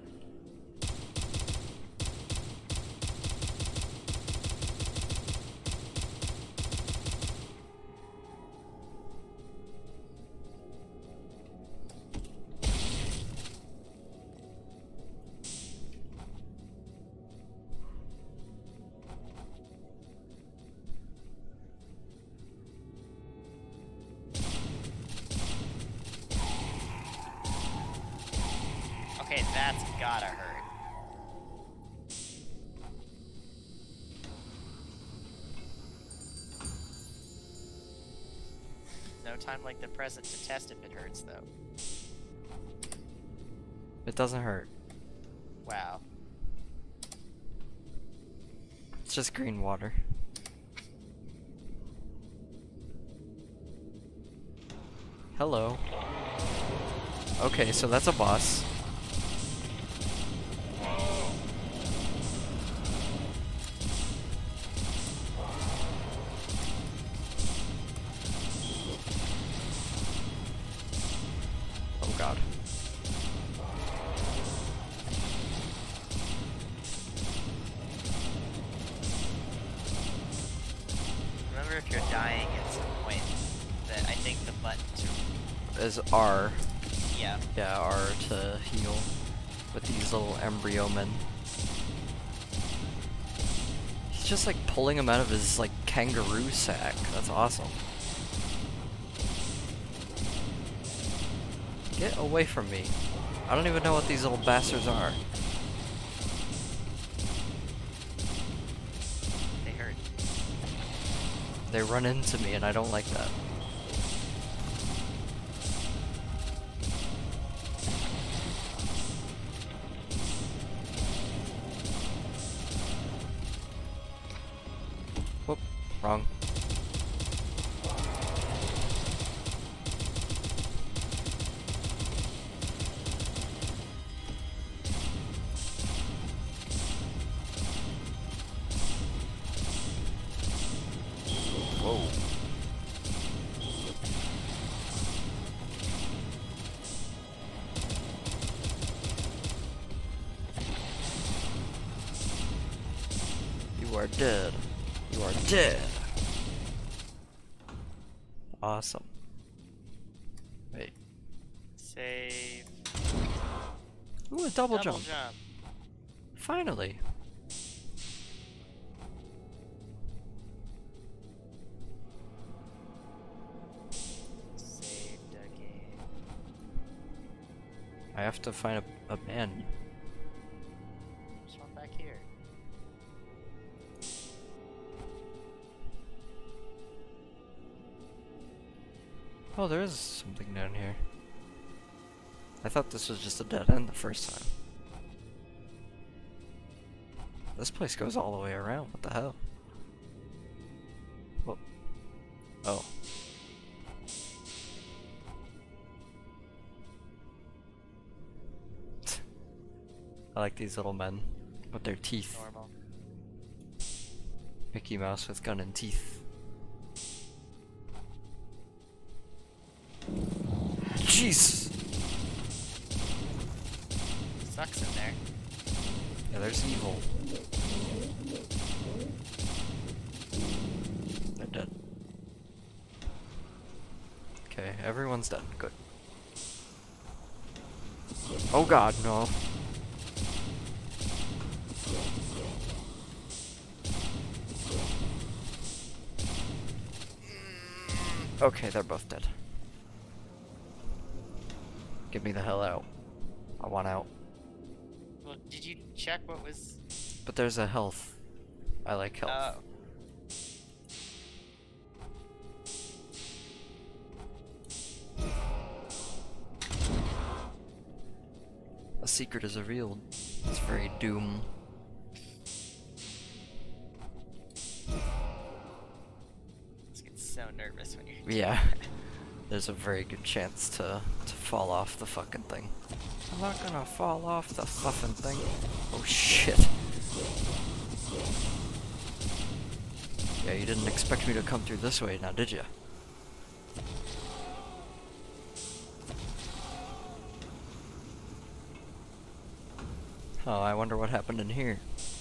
Okay, that's gotta hurt. No time like the present to test if it hurts, though. It doesn't hurt. Wow. It's just green water. Hello. Okay, so that's a boss. Oh god. Remember, if you're dying at some point, that I think the button to... Is R. Yeah. Yeah, R to heal with these little embryo men. He's just like pulling him out of his like kangaroo sack. That's awesome. Get away from me. I don't even know what these little bastards are. They hurt. They run into me and I don't like that. Whoop, wrong. Whoa. You are dead. You are dead. Awesome. Wait. Save. Ooh, a double jump. jump. Finally. Saved again. I have to find a man. There's one back here. Oh, there is something down here. I thought this was just a dead end the first time. This place goes all the way around. What the hell? Whoa. Oh. I like these little men with their teeth. Normal. Mickey Mouse with gun and teeth. Jeez! Sucks in there. Yeah, there's evil. They're dead. Okay, everyone's dead. Good. Oh god, no. Okay, they're both dead. Get me the hell out. I want out. Well, did you check what was... But there's a health. I like health. Oh. A secret is revealed. It's very Doom. Just get so nervous when you're... Yeah. there's a very good chance to fall off the fucking thing. I'm not gonna fall off the fucking thing. Oh shit. Yeah, you didn't expect me to come through this way now, did you? Oh, I wonder what happened in here.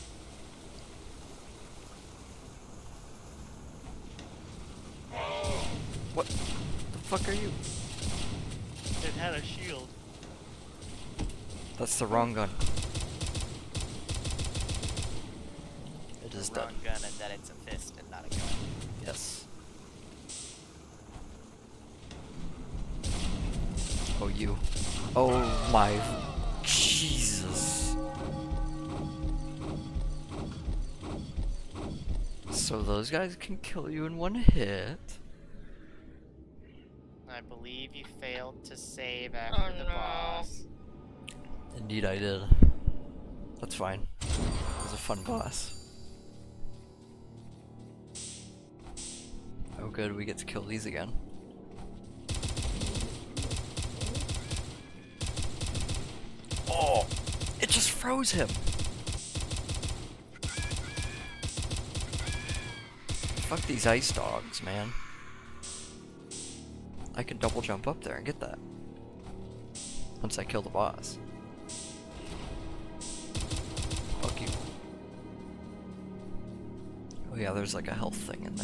What the fuck are you? It had a shield. That's the wrong gun. It is dead. Wrong gun, and that it's a fist and not a gun. Yes. Oh, you. Oh my Jesus. So those guys can kill you in one hit. I believe you failed to save after the boss. Indeed I did. That's fine. It was a fun boss. Oh good, we get to kill these again. Oh! It just froze him! Fuck these ice dogs, man. I can double jump up there and get that. Once I kill the boss. Fuck you. Oh yeah, there's like a health thing in there.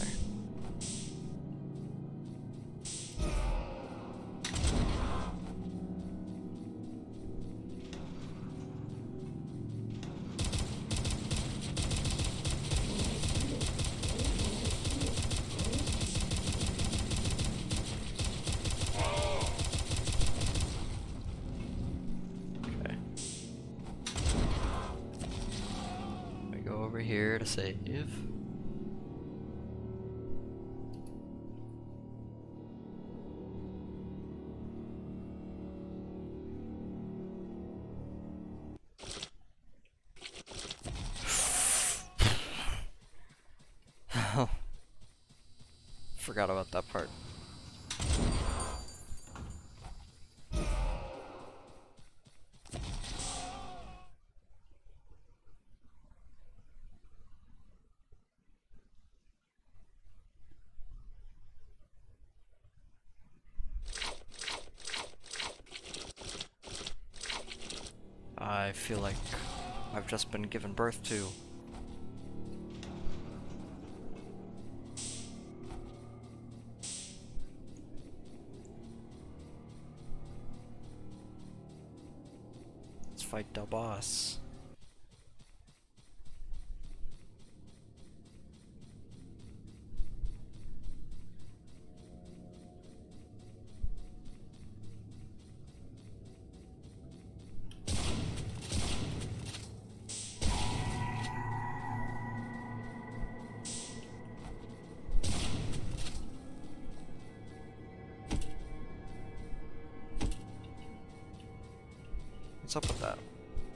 Here to save. Forgot about that part. I feel like I've just been given birth to. Let's fight the boss. What's up with that?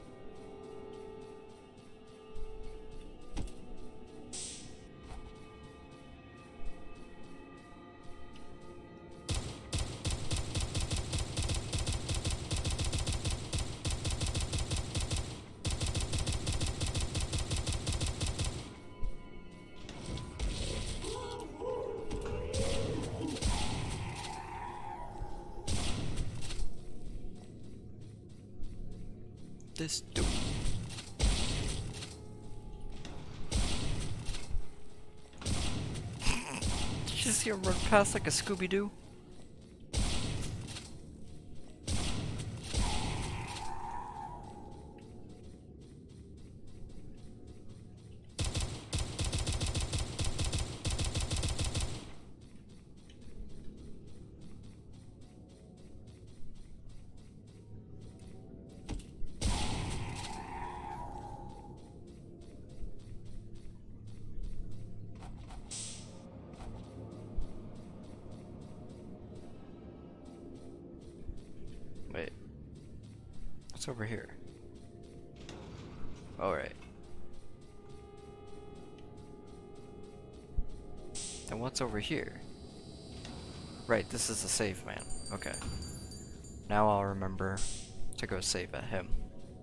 This dude. Did you see him run past like a Scooby-Doo? Wait. What's over here? Alright. And what's over here? Right, this is the save man. Okay. Now I'll remember to go save at him.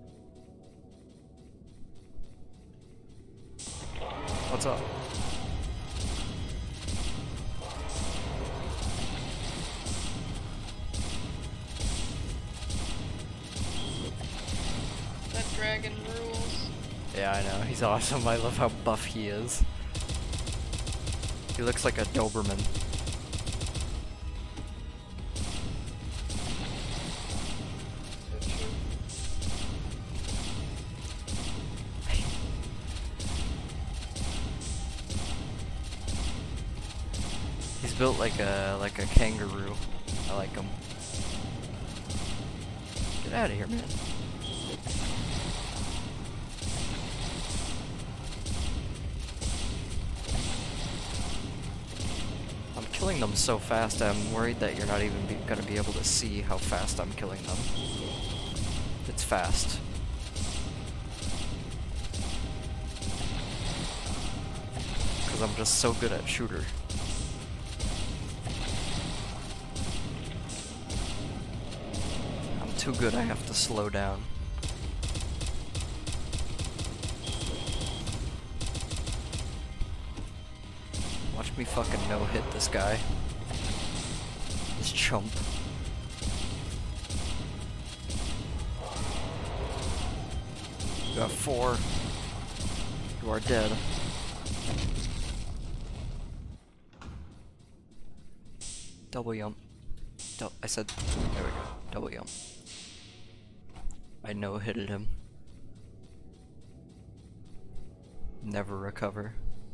What's up? That dragon rules. Yeah, I know. He's awesome. I love how buff he is. He looks like a Doberman. So true. He's built like a kangaroo. I like him. Get out of here, man. I'm killing them so fast, I'm worried that you're not even gonna be able to see how fast I'm killing them. It's fast. Because I'm just so good at shooter. I'm too good, I have to slow down. Watch me fucking no-hit this guy. This chump. You got 4. You are dead. Double yump. I said, there we go. Double yump. I no-hitted him. Never recover.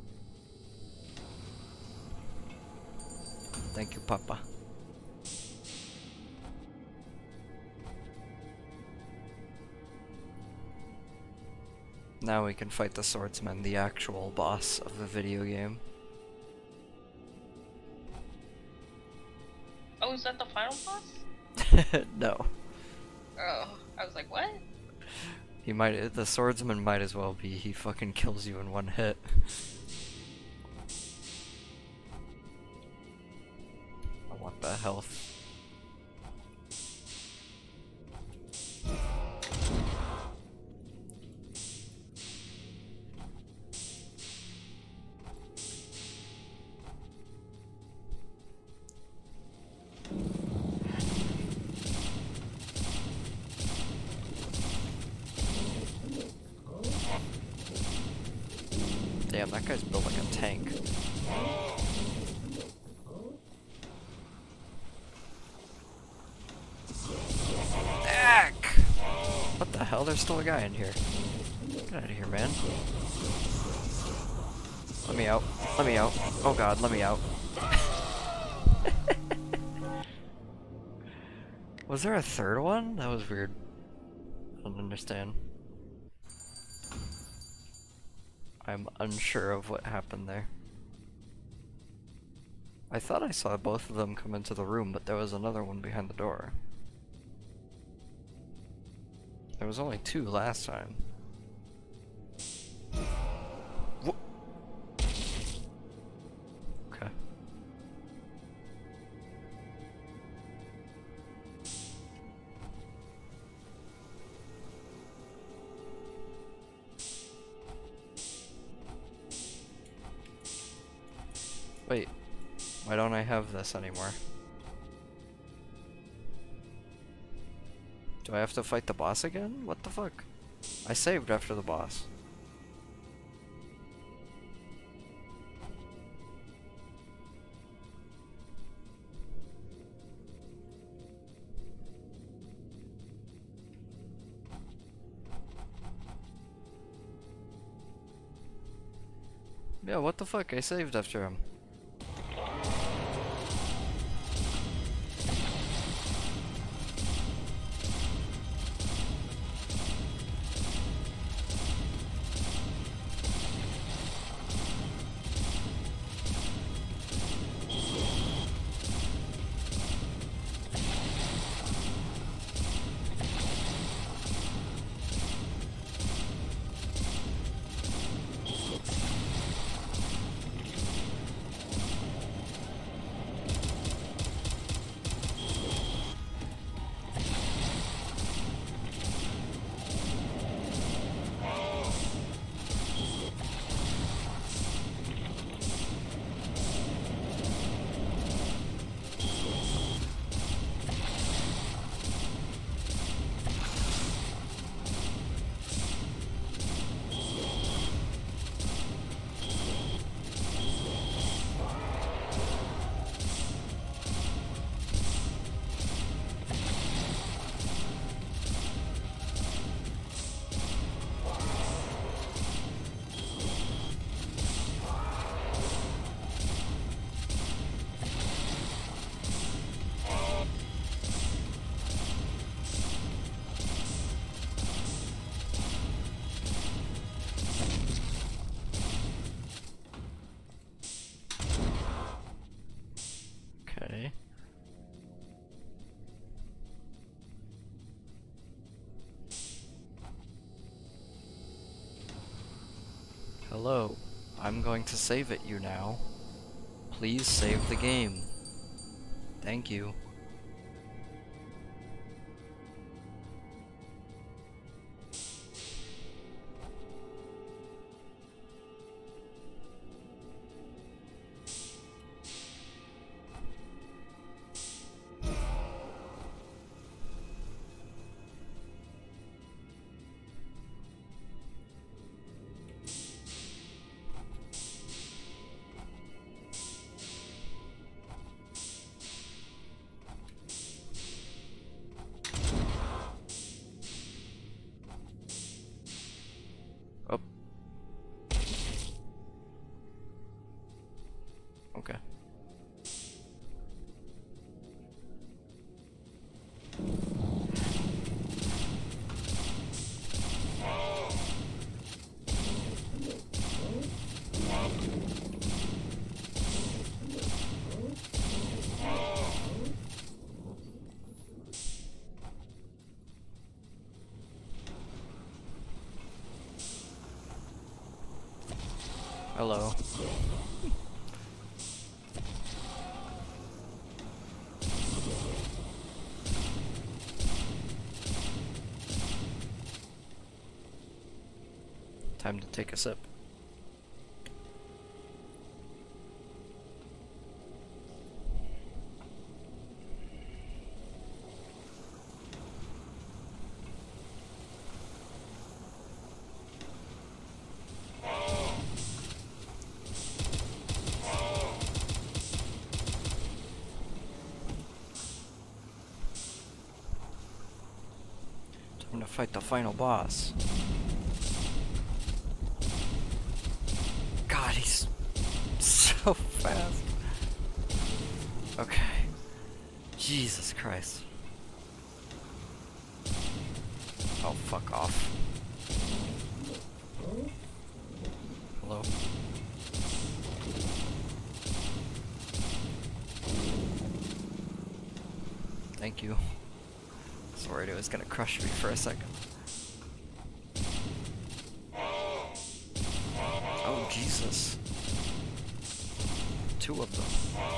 Thank you, Papa. Now we can fight the swordsman, the actual boss of the video game. Oh, is that the final boss? No. Oh, I was like, what? The swordsman might as well be. He fucking kills you in one hit. I want that health. Damn, that guy's built like a tank. Ack! What the hell? There's still a guy in here. Get out of here, man. Let me out. Let me out. Oh god, let me out. Was there a third one? That was weird. I don't understand. I'm unsure of what happened there. I thought I saw both of them come into the room, but there was another one behind the door. There was only 2 last time. Wha- Okay. Wait, why don't I have this anymore? Do I have to fight the boss again? What the fuck? I saved after the boss. Yeah, what the fuck? I saved after him. Hello. I'm going to save it you now. Please save the game. Thank you. Oh. Okay. Hello. Time to take a sip. Time to fight the final boss. God, he's so fast. Okay. Jesus Christ. Oh, fuck off. Hello? Thank you. I was worried it was gonna crush me for a second. Oh, Jesus. Two of them.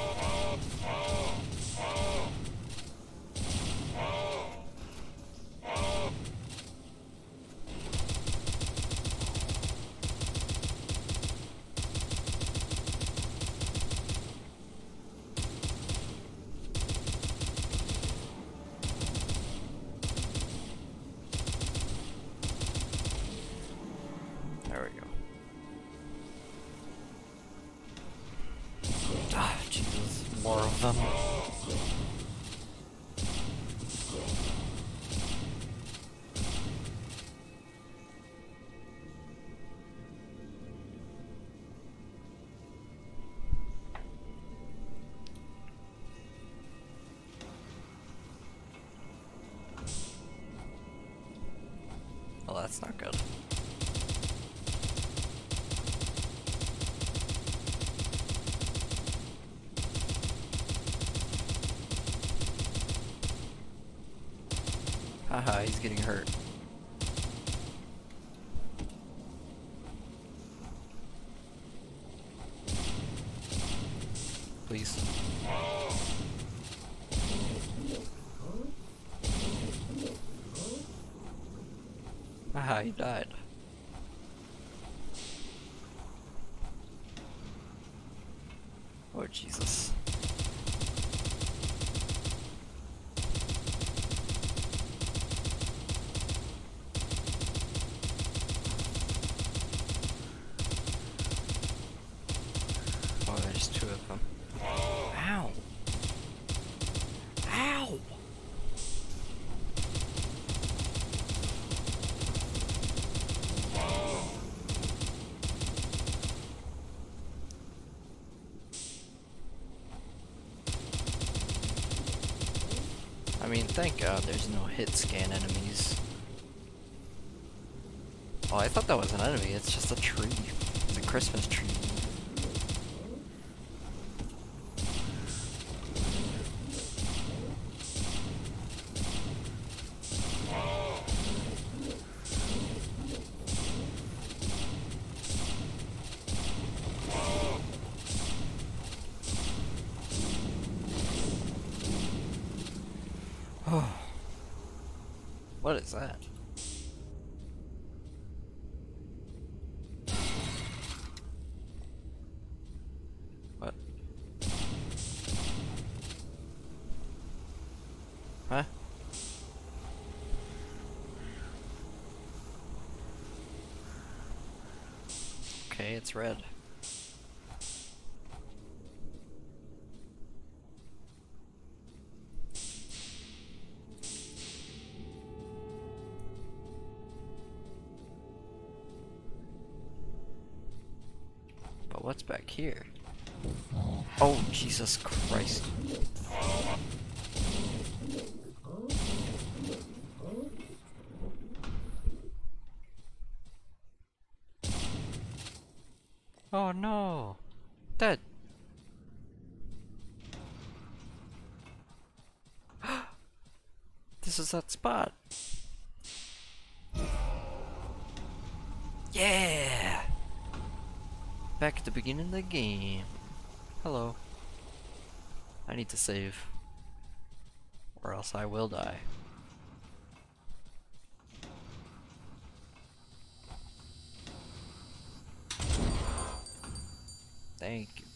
There we go. Ah, Jesus, more of them. Well, that's not good. Haha, he's getting hurt. Please. Haha, he died. Oh, Jesus. Oh, there's two of them. Ow! Ow! I mean, thank God there's no hit scan enemies. Oh, I thought that was an enemy. It's just a tree. It's a Christmas tree. What is that? What? Huh? Okay, it's red. But what's back here? Oh, Jesus Christ. Oh no! Dead! This is that spot! Yeah! Back at the beginning of the game. Hello. I need to save. Or else I will die. Thank you.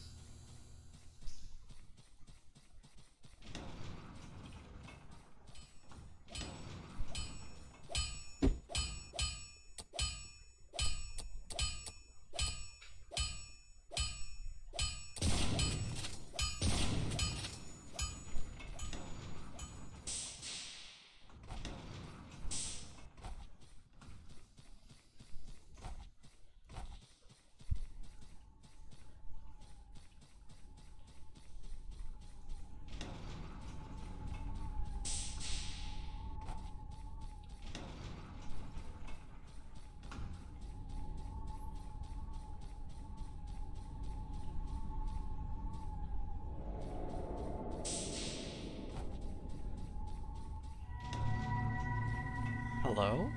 Hello?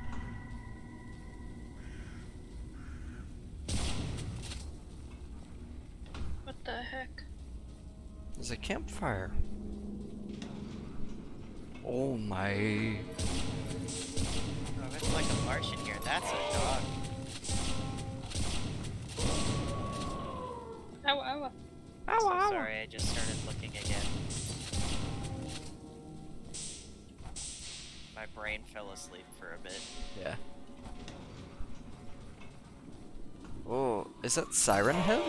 What the heck? There's a campfire. Oh my. Oh, it's like a Martian here. That's a dog. Ow, ow. I'm so sorry, I just started looking again. My brain fell asleep for a bit. Yeah. Oh, is that Siren Head?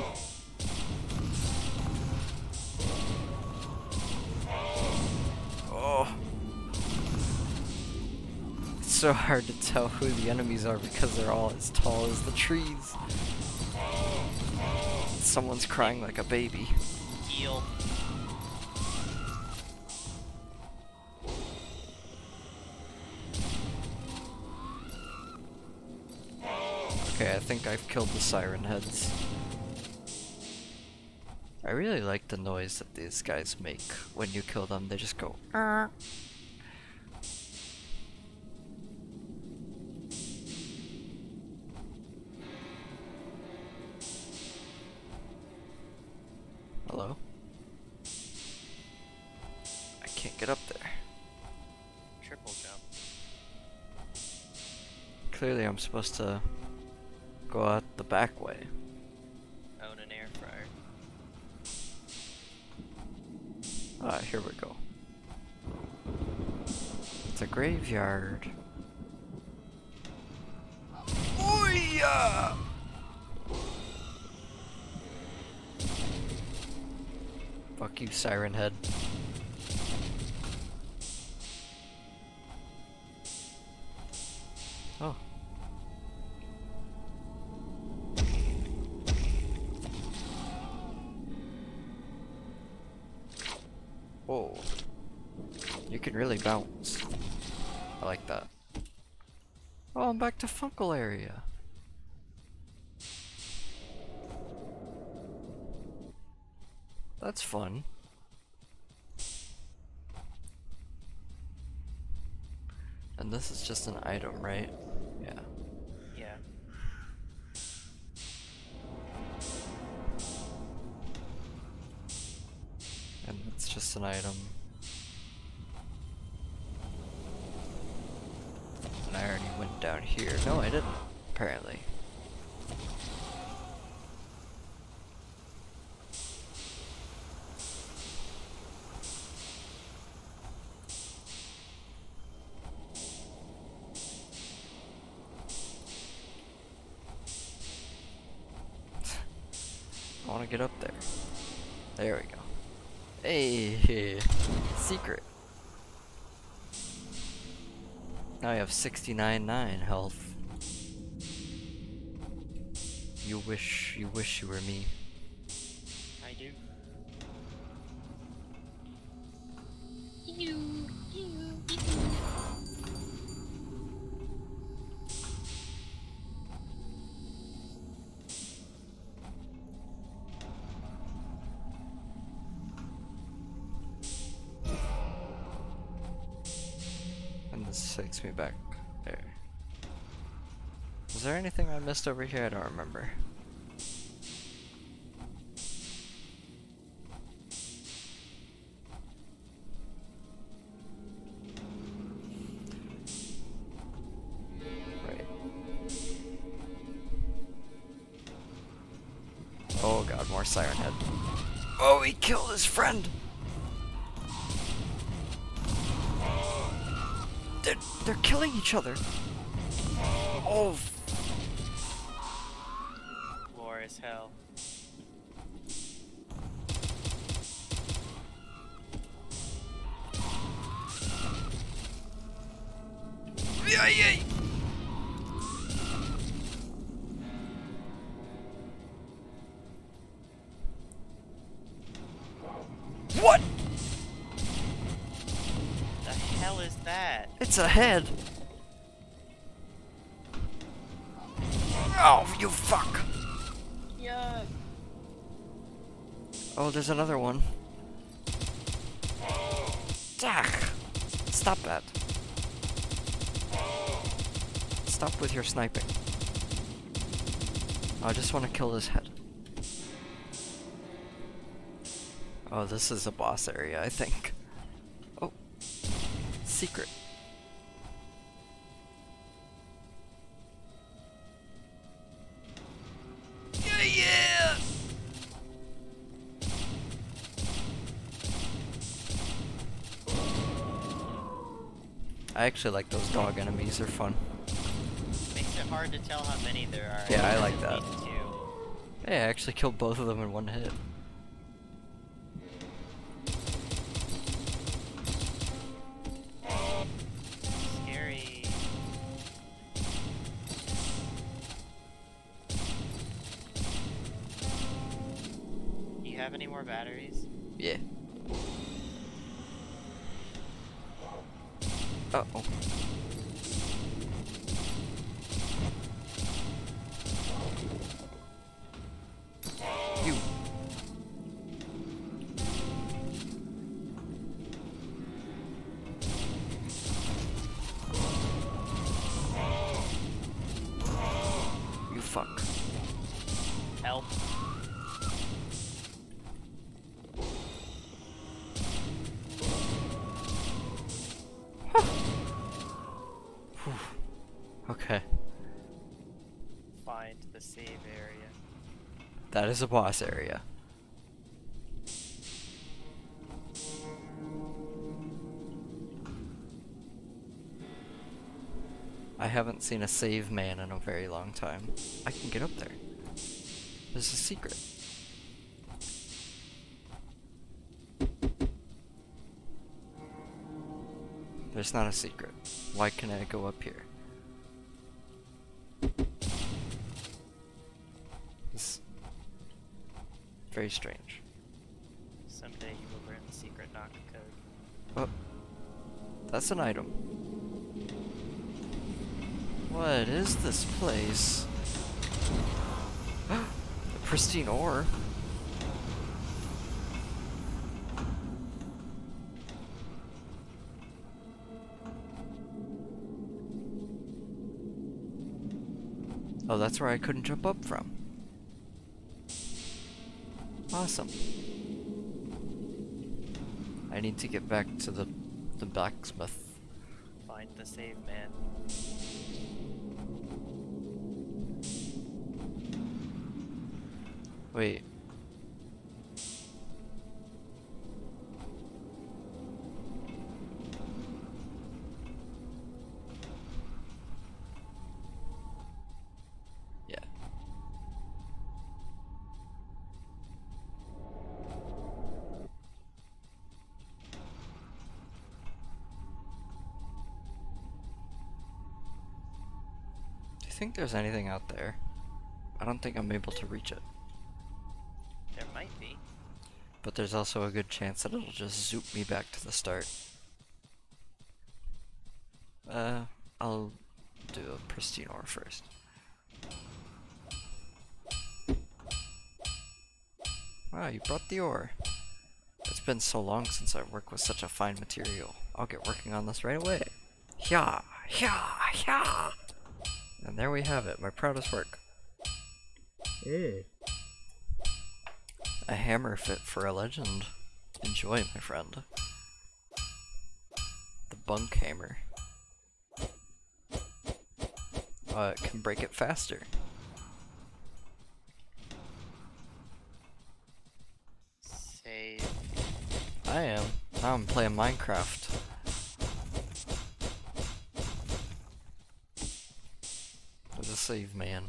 Oh. It's so hard to tell who the enemies are because they're all as tall as the trees. Someone's crying like a baby. Heal. Okay, I think I've killed the Siren Heads. I really like the noise that these guys make when you kill them. They just go. Hello? I can't get up there. Triple jump. Clearly I'm supposed to go out the back way. Own an air fryer. Ah, here we go. It's a graveyard. Oh yeah! Fuck you, Siren Head. Oh. Whoa. You can really bounce. I like that. Oh, I'm back to Funkle area. That's fun. And this is just an item, right? Yeah. Yeah. And it's just an item. here. No, I didn't, apparently. I want to get up there. There we go. Hey, secret. Now I have 69.9 health. You wish you were me. I do. And this takes me back there. Was there anything I missed over here? I don't remember. Right. Oh god, more Siren Head. Oh, he killed his friend! They're killing each other! Oh! War as hell. Yay! What? The hell is that? It's a head! Oh, you fuck! Yuck. Oh, there's another one. Ugh. Stop that. Stop with your sniping. I just want to kill this head. Oh, this is a boss area, I think. Oh. Secret. Yeah! I actually like those dog enemies, they're fun. Makes it hard to tell how many there are. Yeah, I There's like at that. least 2. Hey, I actually killed both of them in one hit. Scary. Do you have any more batteries? Yeah. Uh-oh. You. You fuck. Help. Okay. Find the save area. That is a boss area. I haven't seen a save man in a very long time. I can get up there. There's a secret. There's not a secret. Why can I go up here? This very strange. Someday you will learn the secret knock code. Oh, that's an item. What is this place? A pristine ore. Oh, that's where I couldn't jump up from. Awesome. I need to get back to the blacksmith. Find the save man. Wait. Yeah. Do you think there's anything out there? I don't think I'm able to reach it. There might be. But there's also a good chance that it'll just zoop me back to the start. I'll do a pristine ore first. Wow, you brought the ore. It's been so long since I've worked with such a fine material. I'll get working on this right away. Hya! Hya! Hya! And there we have it, my proudest work. A hammer fit for a legend. Enjoy, my friend. The bunk hammer. It can break it faster. Save. I am. Now I'm playing Minecraft. There's a save, man.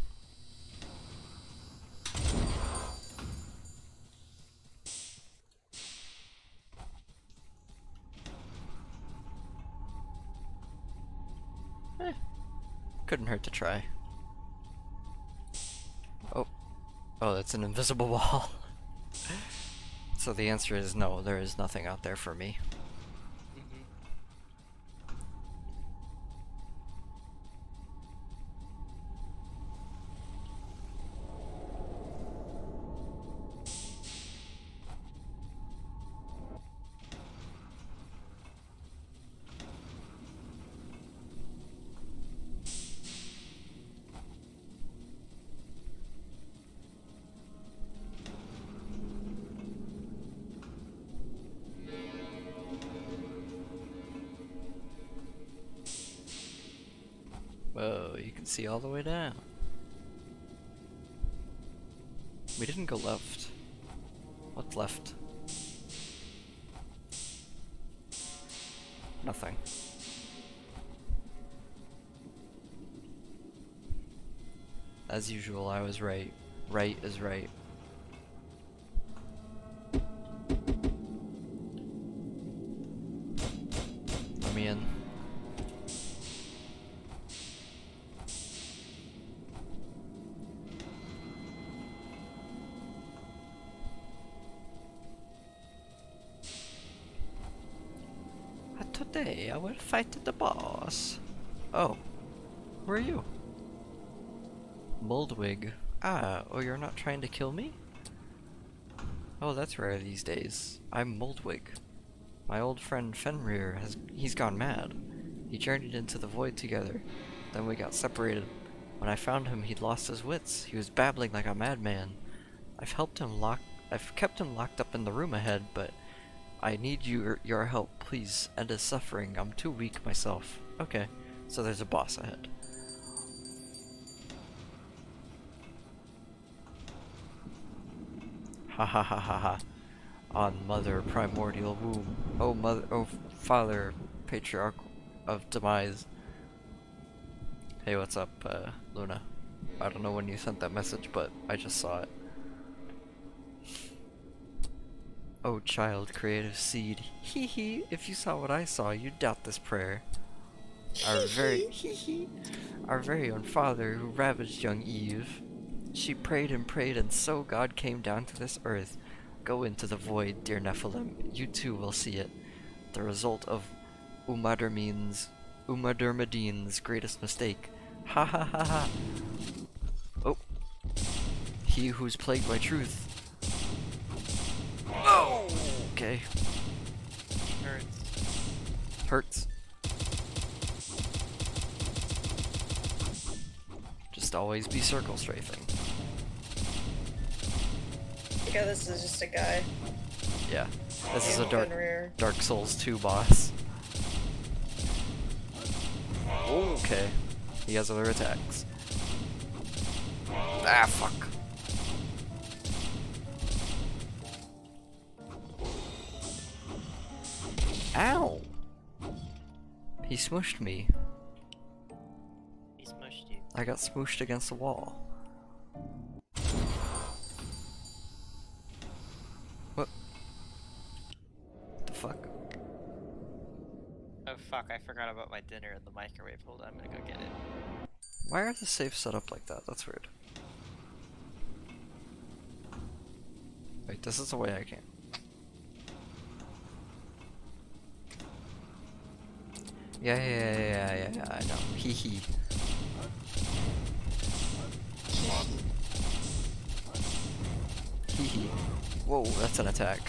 Couldn't hurt to try. Oh. Oh, that's an invisible wall. So the answer is no, there is nothing out there for me. Whoa, you can see all the way down. We didn't go left. What's left? Nothing. As usual, I was right. Right is right. Let me in. Today I will fight the boss. Oh, who are you? Moldwig. Ah, oh, you're not trying to kill me? Oh, that's rare these days. I'm Moldwig. My old friend Fenrir he's gone mad. He journeyed into the void together. Then we got separated. When I found him, he'd lost his wits. He was babbling like a madman. I've kept him locked up in the room ahead, but I need your help, please. End his suffering. I'm too weak myself. Okay, so there's a boss ahead. Ha ha ha ha ha. On mother primordial womb. Oh father patriarch of demise. Hey, what's up, Luna? I don't know when you sent that message, but I just saw it. Oh child, creative seed. Hee hee, if you saw what I saw, you'd doubt this prayer. Our very own father who ravaged young Eve. She prayed and so God came down to this earth. Go into the void, dear Nephilim. You too will see it. The result of Umadermadine's greatest mistake. Ha ha ha ha. Oh. He who's plagued by truth. Oh! Okay. Hurts. Just always be circle strafing. Yeah, this is just a guy. Yeah. This is a Fenrir. Dark Souls 2 boss. Okay. He has other attacks. Ah, fuck. Ow! He smushed me. He smushed you. I got smooshed against the wall. What? The fuck? Oh fuck, I forgot about my dinner in the microwave. Hold on, I'm gonna go get it. Why are the safes set up like that? That's weird. Wait, this is the way I can. Yeah, I know. Hee hee. Hee hee. Whoa, that's an attack.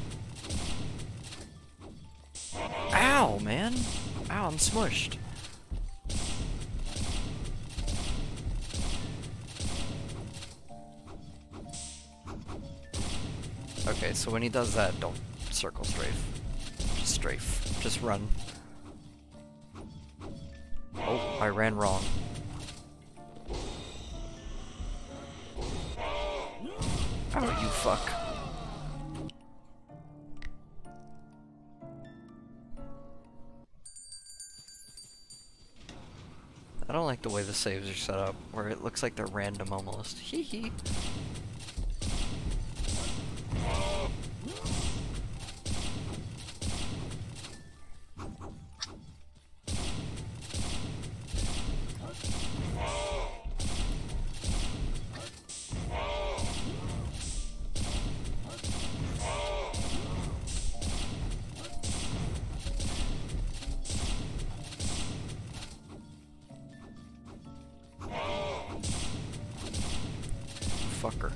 Ow, man! Ow, I'm smushed. Okay, so when he does that, don't circle strafe. Just strafe. Just run. Oh, I ran wrong. Oh, you fuck. I don't like the way the saves are set up, where it looks like they're random almost. Hee hee. Fucker.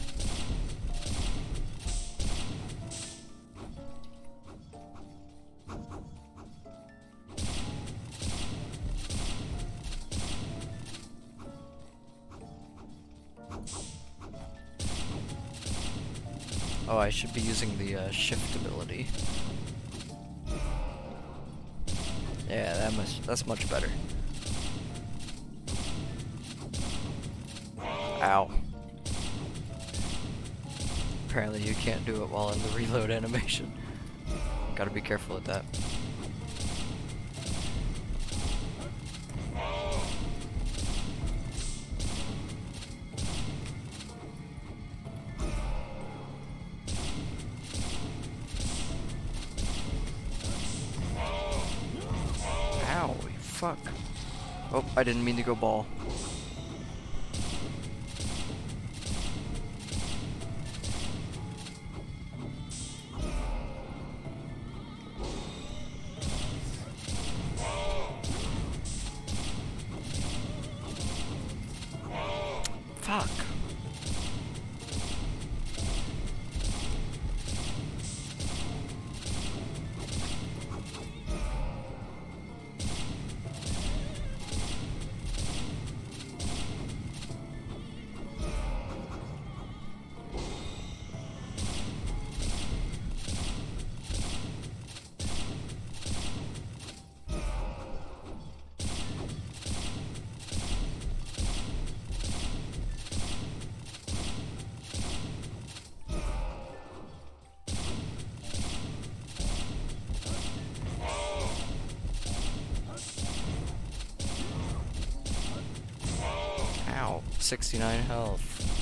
Oh, I should be using the shift ability. Yeah, that's much better. Ow. Apparently you can't do it while in the reload animation. Gotta be careful with that. Ow, you fuck. Oh, I didn't mean to go ball. Fuck. Ow, 69 health.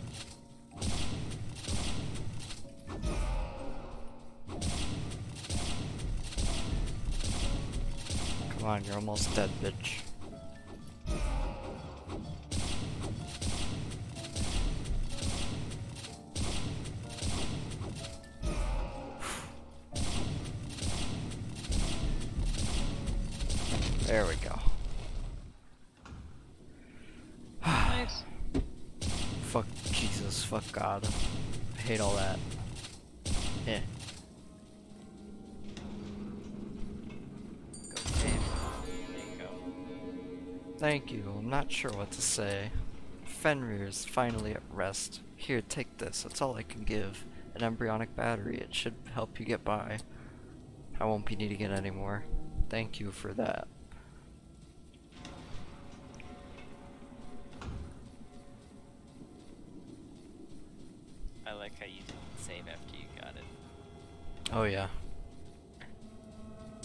Come on, you're almost dead, bitch. There we go. Nice. Fuck Jesus, fuck God. I hate all that. Yeah. Go save. There you go. Thank you, I'm not sure what to say. Fenrir's finally at rest. Here, take this, that's all I can give. An embryonic battery, it should help you get by. I won't be needing it anymore. Thank you for that. I like how you didn't save after you got it. Oh yeah.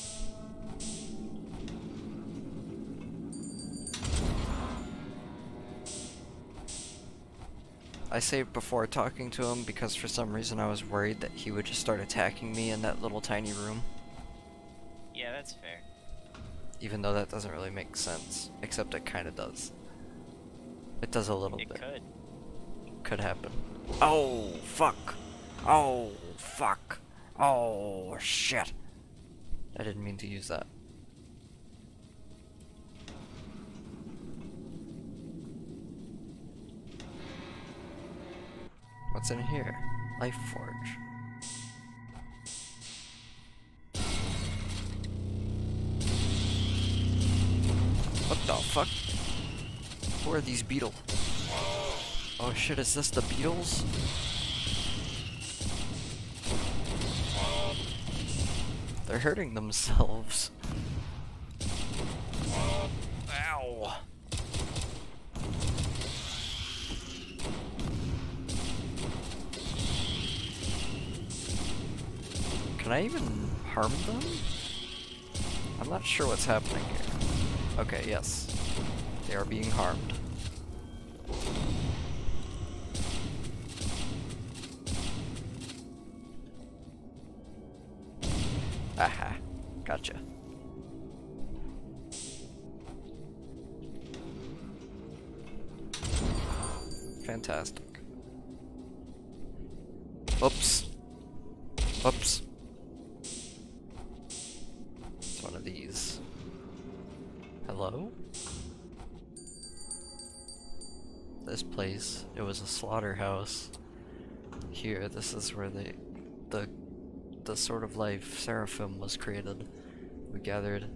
I saved before talking to him because for some reason I was worried that he would just start attacking me in that little tiny room. Yeah, that's fair. Even though that doesn't really make sense. Except it kinda does. It does a little It bit. could. Could happen. Oh, fuck. Oh, fuck. Oh, shit. I didn't mean to use that. What's in here? Life Forge. What the fuck? Who are these beetles? Oh shit, is this the Beatles? They're hurting themselves. Ow. Can I even harm them? I'm not sure what's happening here. Okay, yes. They are being harmed. Aha. Gotcha. Fantastic. Oops. Oops. It's one of these. Hello? This place, it was a slaughterhouse. Here, this is where the sort of life Seraphim was created. We gathered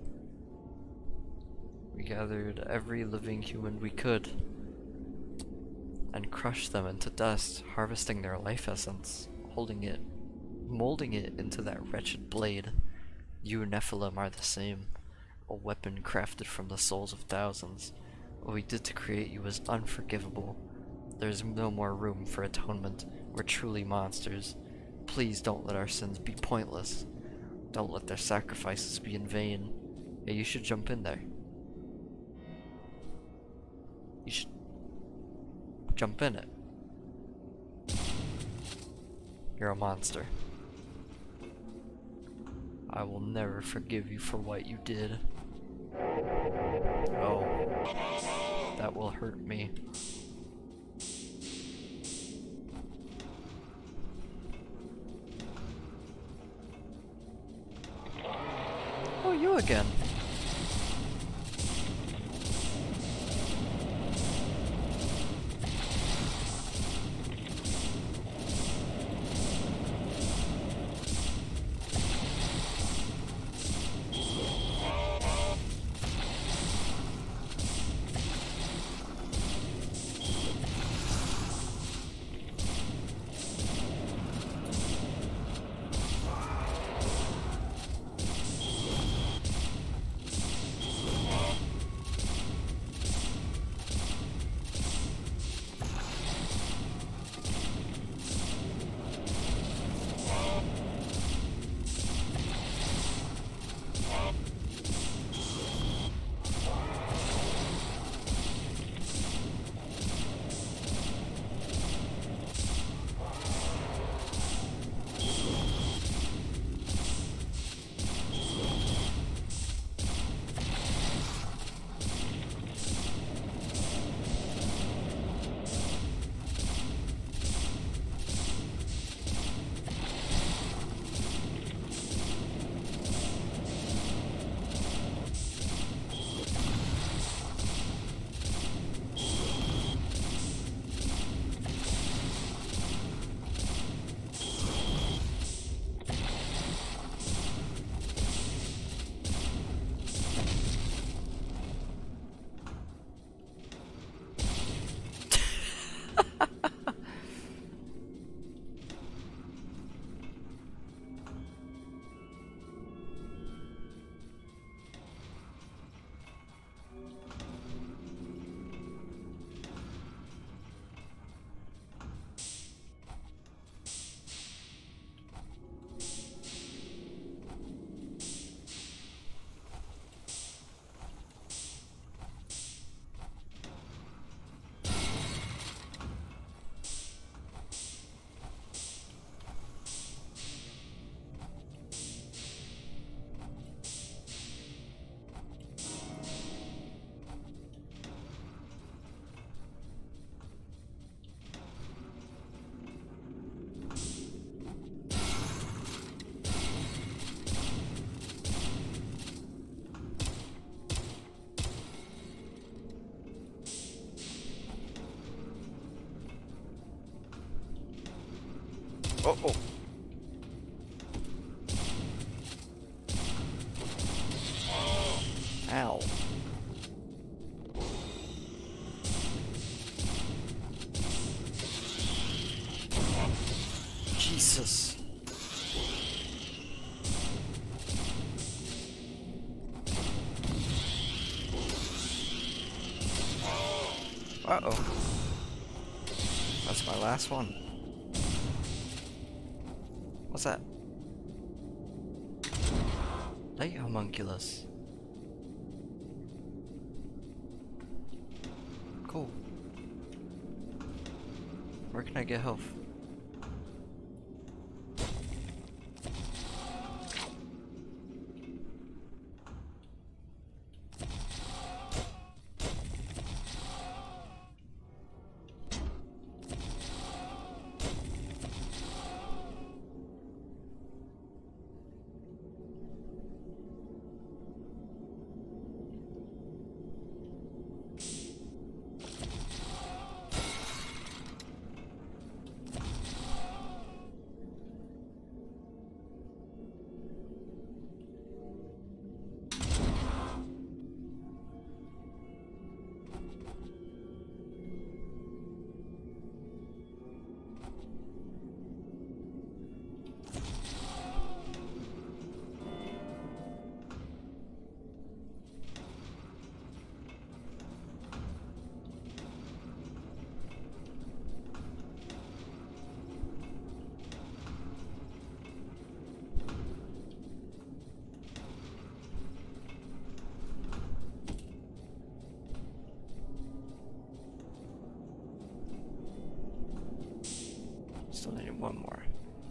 every living human we could and crushed them into dust, harvesting their life essence, molding it into that wretched blade. You Nephilim are the same, a weapon crafted from the souls of thousands. What we did to create you was unforgivable. There's no more room for atonement. We're truly monsters. Please don't let our sins be pointless. Don't let their sacrifices be in vain. Yeah, you should jump in there. You should jump in it. You're a monster. I will never forgive you for what you did. Oh, that will hurt me. Oh, you again. Oh, oh. Ow. Jesus. Uh-oh. That's my last one. What's that? Light homunculus. Cool. Where can I get health? Still need one more.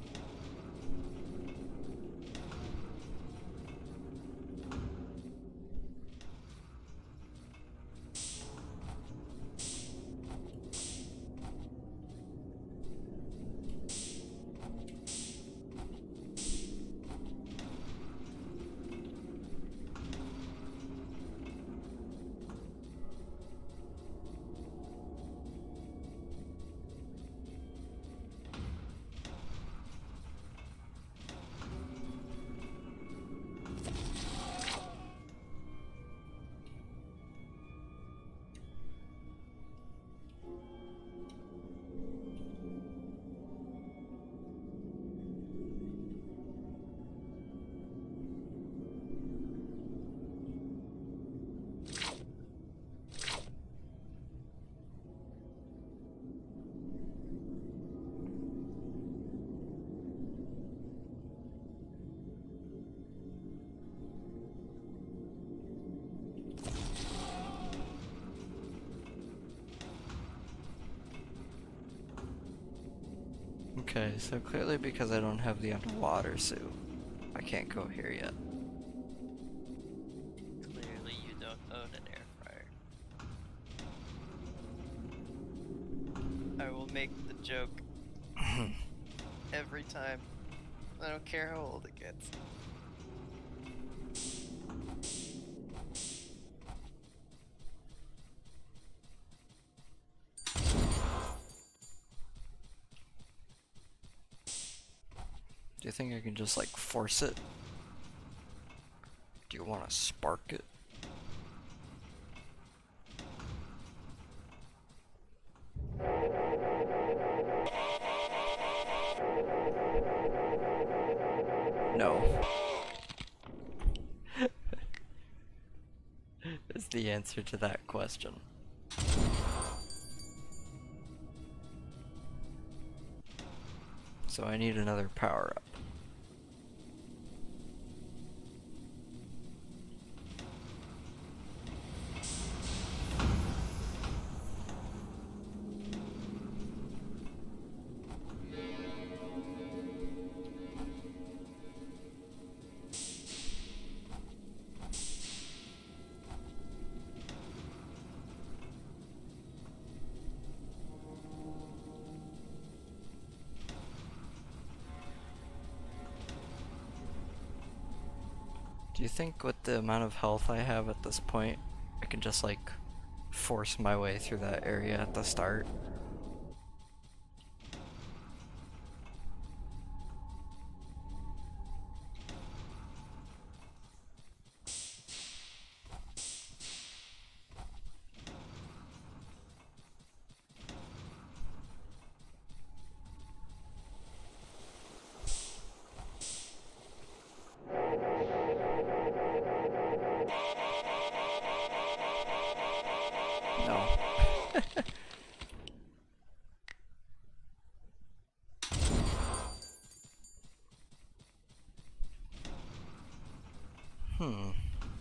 Okay, so clearly because I don't have the underwater suit, I can't go here yet. Clearly you don't own an air fryer. I will make the joke every time. I don't care how old it gets. Do you think I can just like force it? Do you want to spark it? No. Is the answer to that question. So I need another power up. Do you think with the amount of health I have at this point, I can just like force my way through that area at the start? Hmm.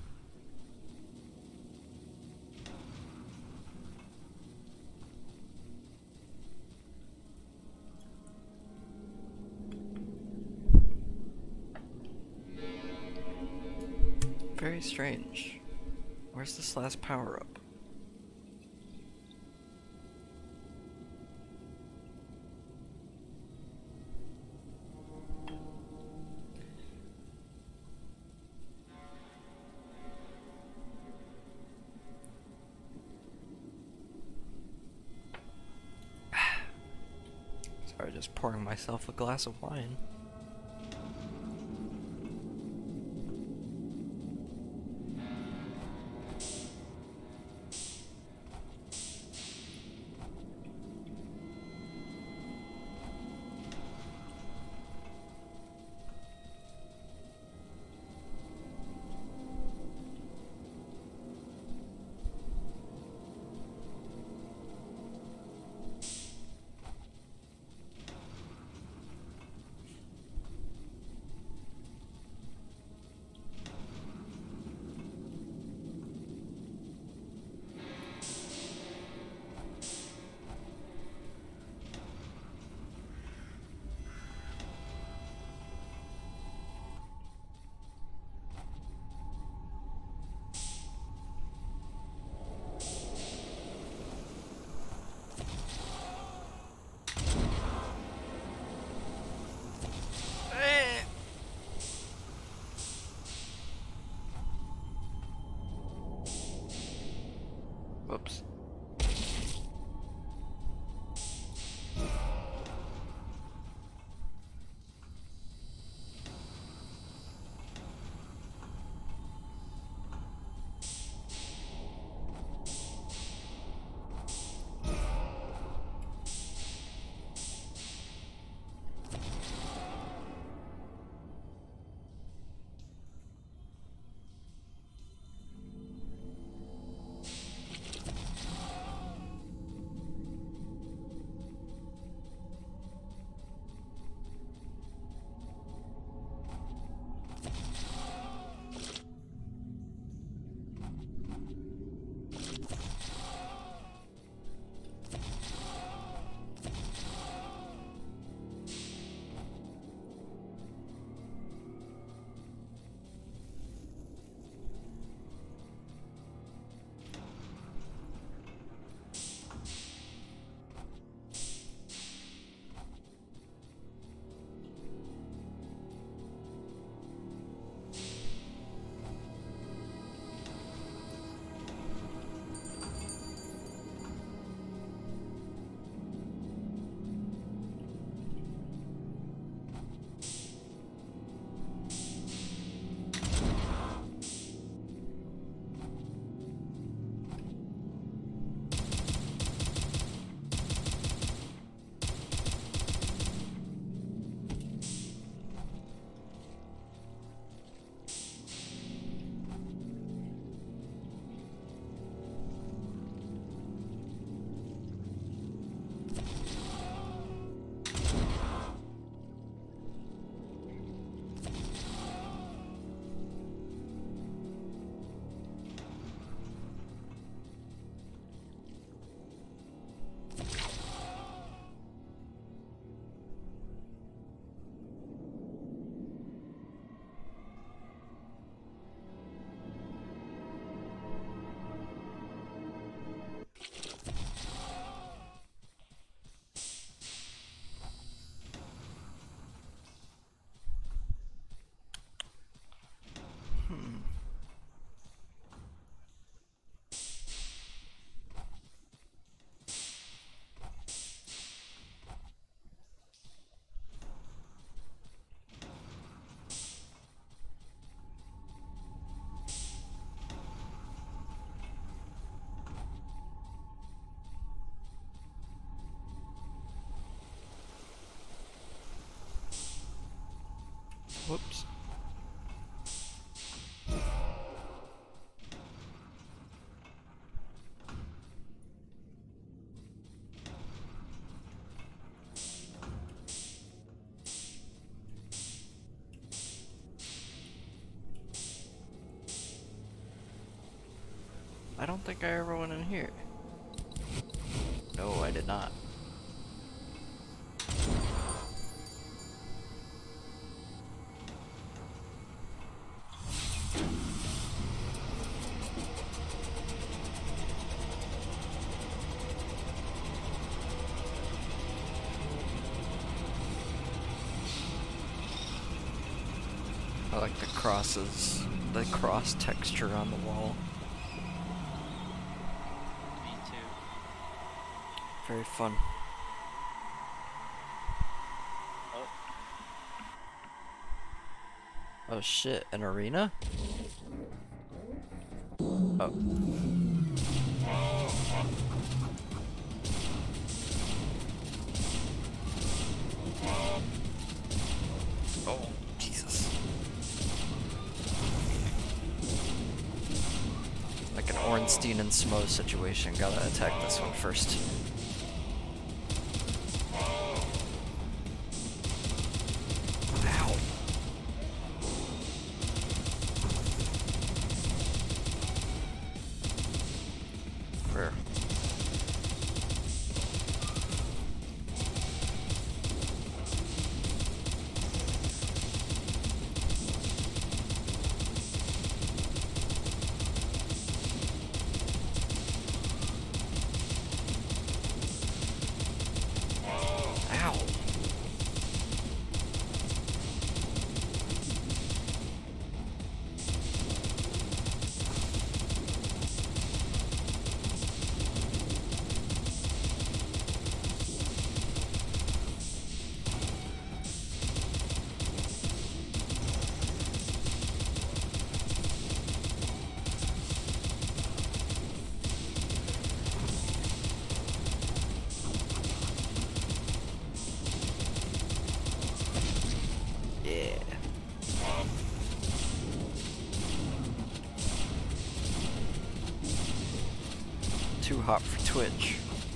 Very strange. Where's this last power-up? Sorry, just pouring myself a glass of wine. Whoops. Whoops. I don't think I ever went in here. No, I did not. I like the crosses, the cross texture on the wall. Me too. Very fun. Oh, Oh shit, an arena? Oh. Oh, Jesus. Like an Ornstein and Smo situation, gotta attack this one first. Ow. Where? Ow. Yeah. Too hot for Twitch.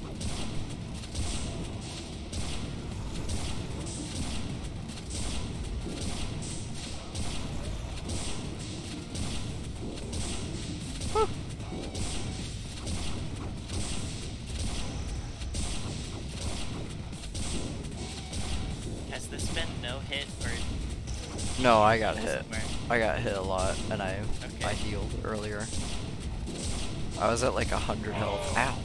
Whew. has this been no hit or No, I got hit. somewhere? I got hit a lot, and I Okay. healed earlier. I was at like 100 health. Ow.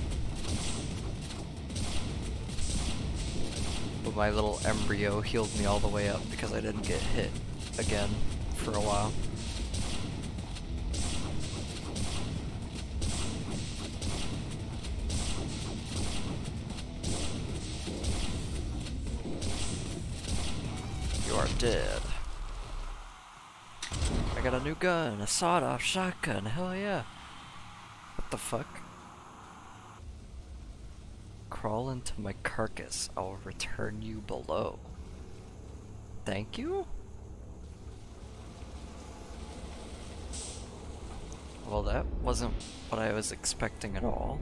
But my little embryo healed me all the way up because I didn't get hit again for a while. You are dead. I got a new gun, a sawed-off shotgun, hell yeah. What the fuck? Crawl into my carcass, I'll return you below. Thank you? Well, that wasn't what I was expecting at all.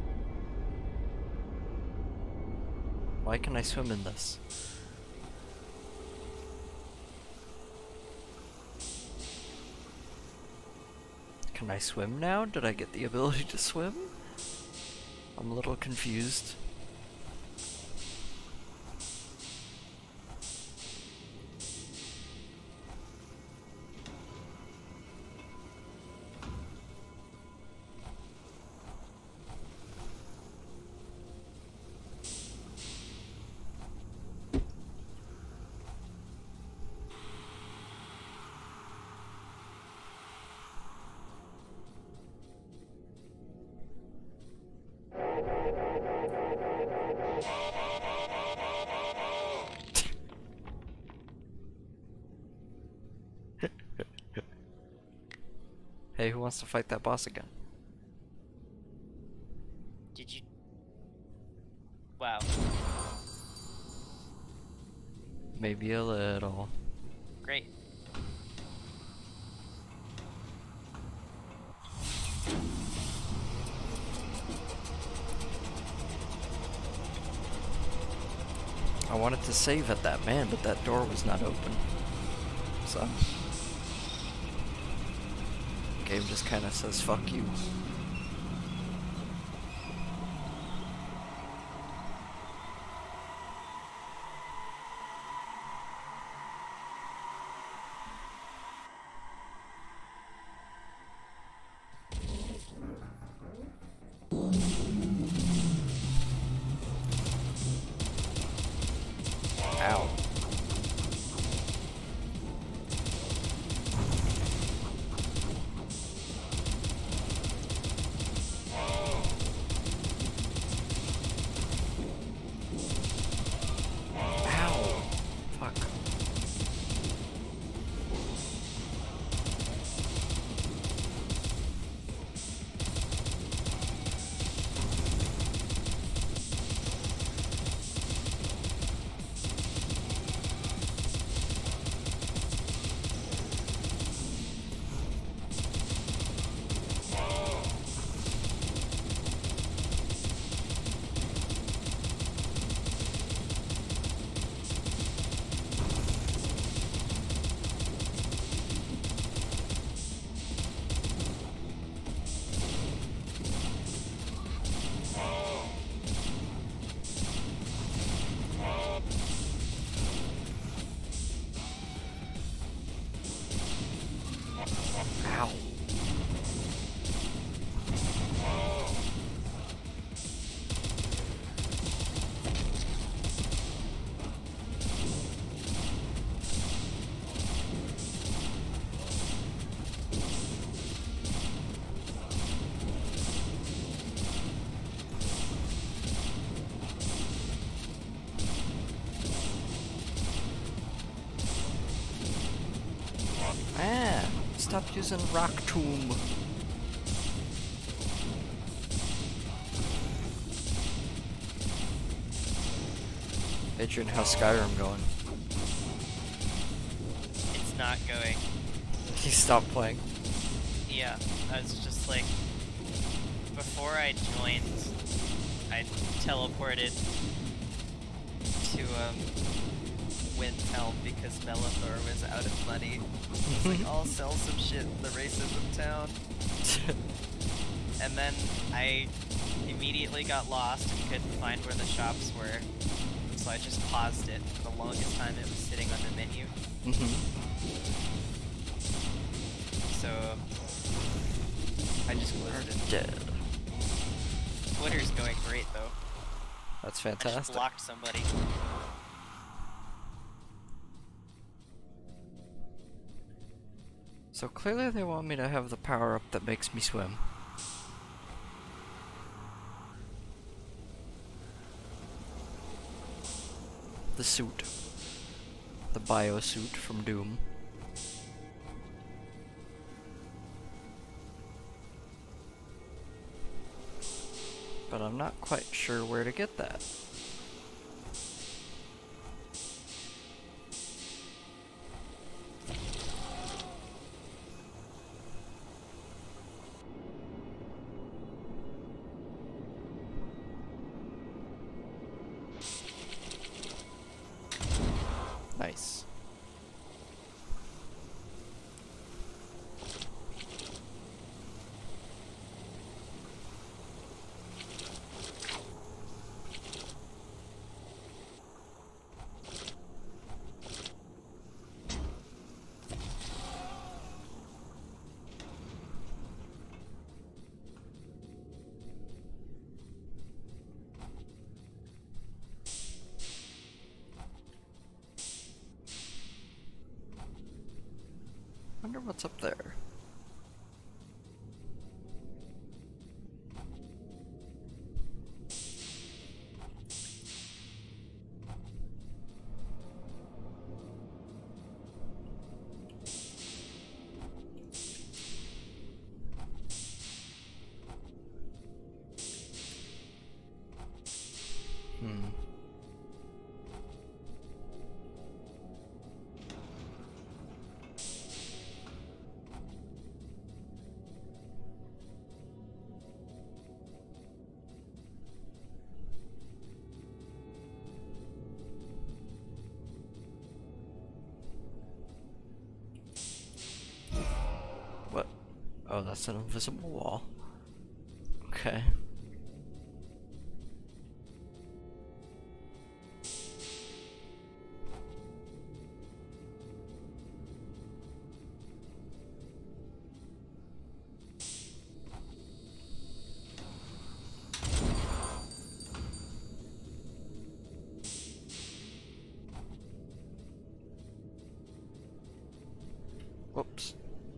Why can I swim in this? Can I swim now? Did I get the ability to swim? I'm a little confused. Hey, who wants to fight that boss again? Did you? Wow. Maybe a little. Great. I wanted to save at that man, but that door was not open. So game just kind of says fuck you. Ah, stop using Rock Tomb. Adrian, how's Skyrim going? It's not going. He stopped playing. Yeah, I was just like, before I joined, I teleported to Windhelm because Melithor was out of money. I was like, I'll sell some shit in the racism town. And then I immediately got lost and couldn't find where the shops were. So I just paused it. For the longest time it was sitting on the menu. So I just closed it. Dead. Twitter's going great though. That's I just fantastic. blocked somebody. So clearly they want me to have the power up that makes me swim. The suit. The biosuit from Doom. But I'm not quite sure where to get that. Nice. Wonder what's up there. What? Oh, that's an invisible wall. Okay. Whoops.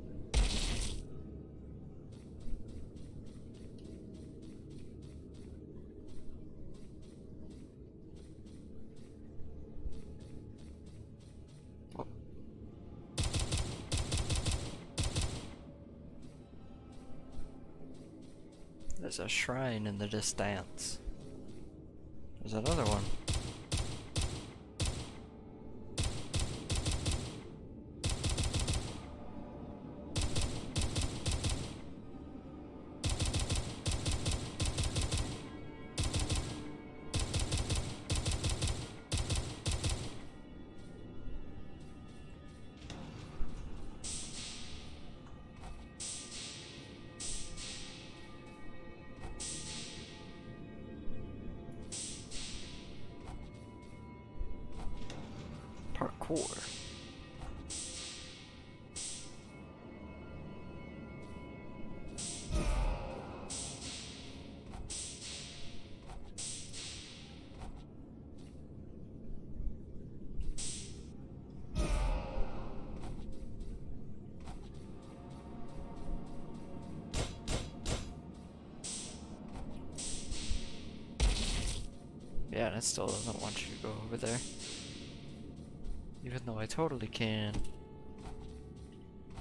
Whoop. There's a shrine in the distance. There's another one. Parkour. Yeah, and it still doesn't want you to go over there. Even though I totally can.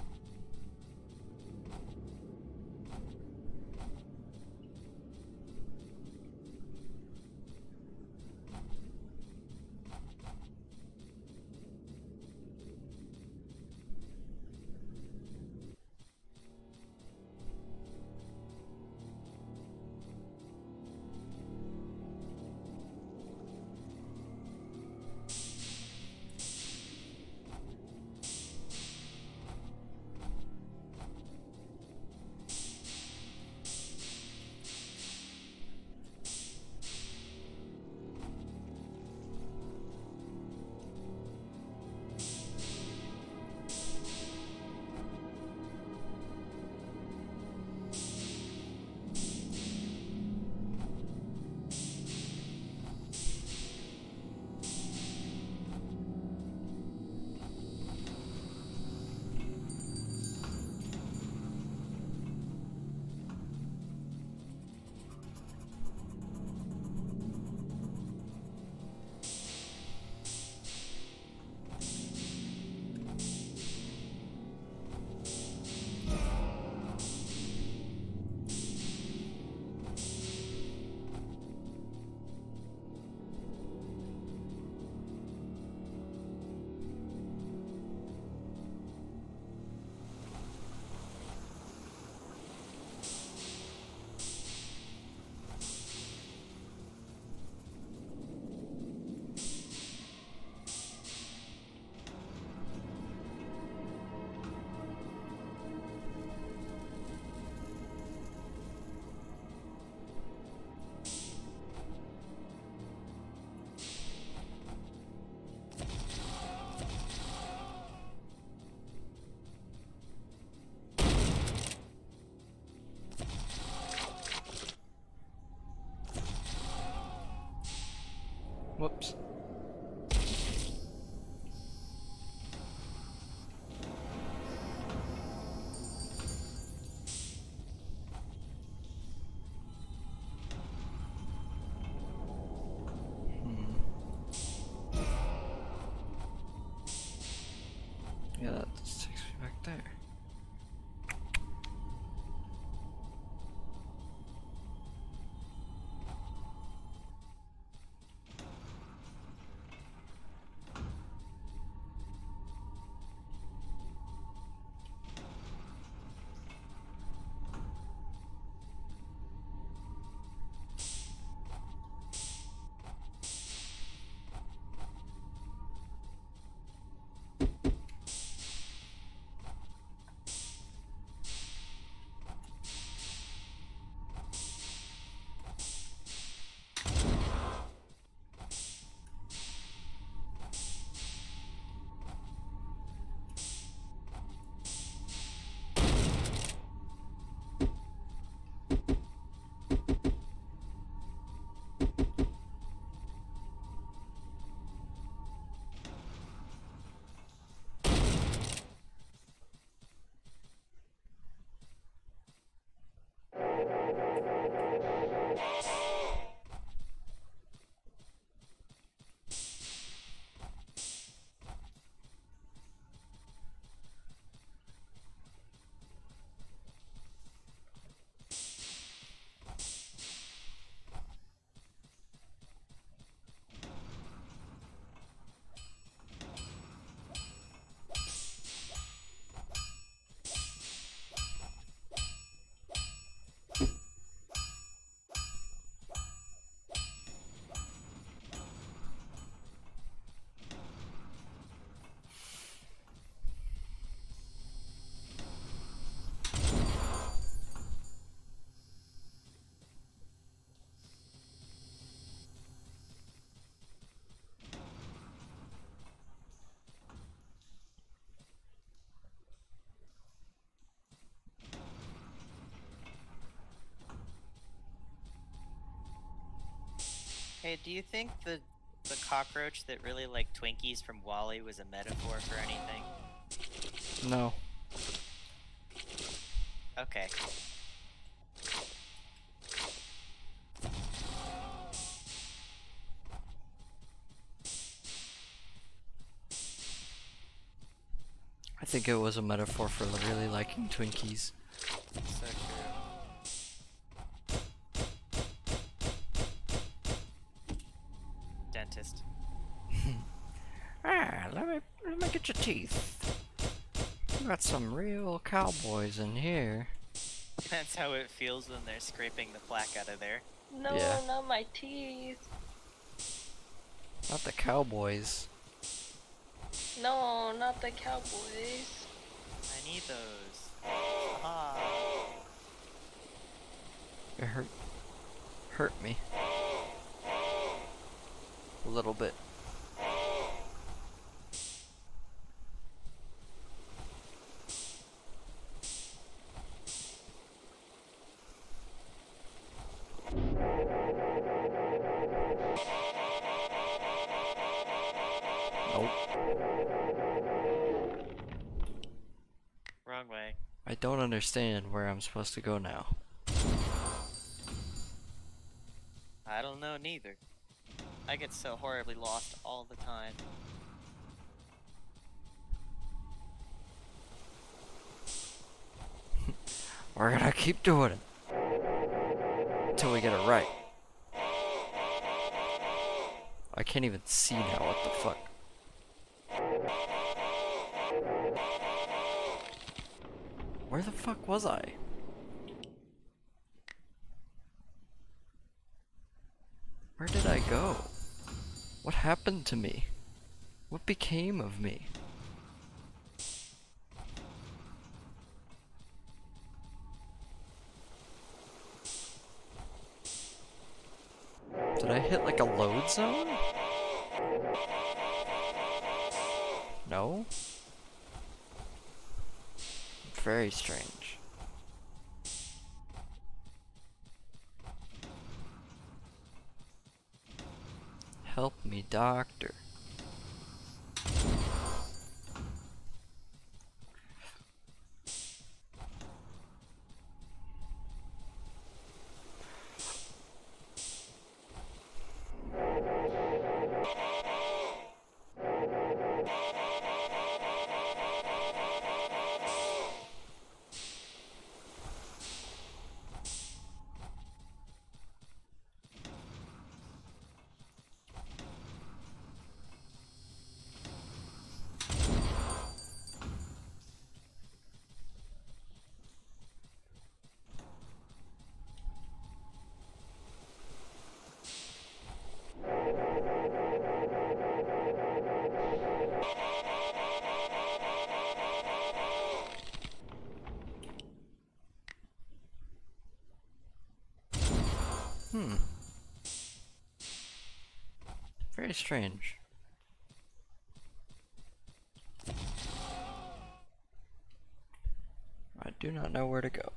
Yeah, that just takes me back there. Hey, do you think the cockroach that really liked Twinkies from WALL-E was a metaphor for anything? No. Okay. I think it was a metaphor for really liking Twinkies. So true. Dentist. Let me get your teeth. You got some real cowboys in here. That's how it feels when they're scraping the plaque out of there. No, Yeah. not my teeth. Not the cowboys. No, not the cowboys. I need those. Ah. It hurt me. A little bit. Nope. Wrong way. I don't understand where I'm supposed to go now. I don't know neither. I get so horribly lost all the time. We're gonna keep doing it until we get it right. I can't even see now, what the fuck. Where the fuck was I? Where did I go? What happened to me? What became of me? Did I hit like a load zone? No? Very strange. Help me, doctor. Hmm. Very strange. I do not know where to go.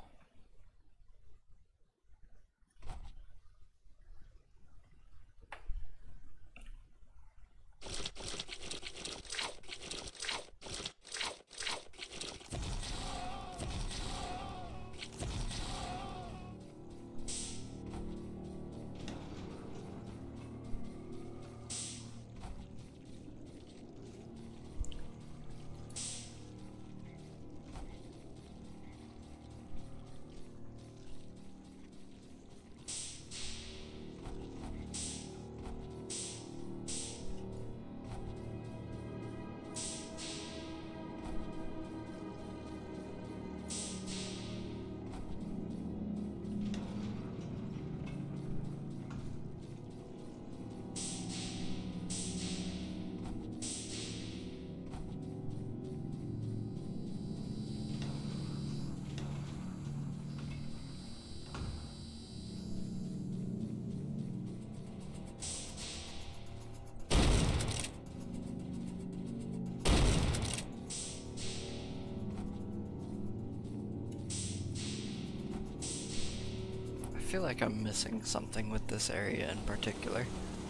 I feel like I'm missing something with this area in particular.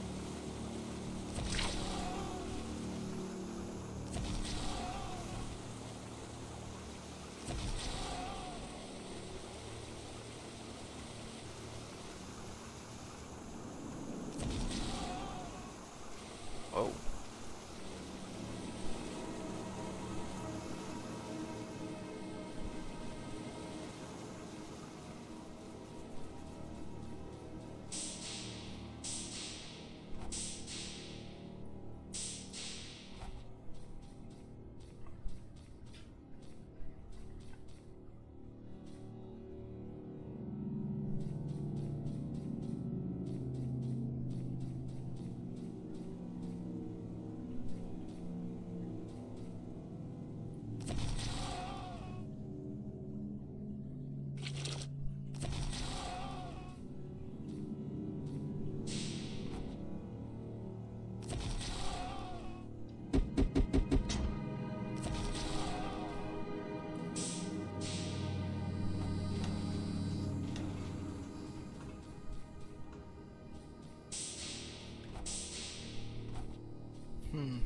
Oh. Hmm.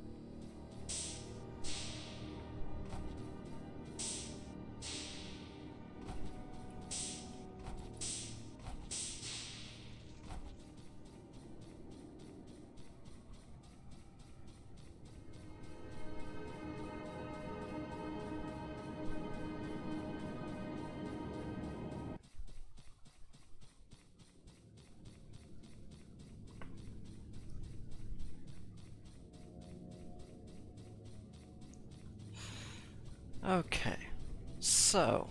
Okay, so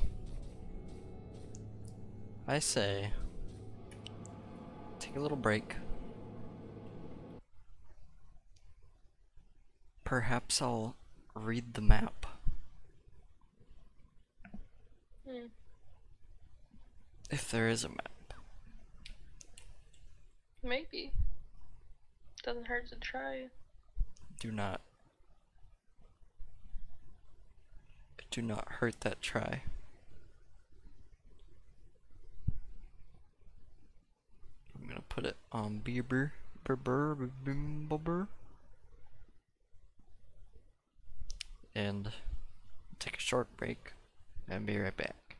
I say take a little break. Perhaps I'll read the map. Hmm. If there is a map. Maybe. Doesn't hurt to try. Do not hurt that try. I'm gonna put it on Bieber. And take a short break and be right back.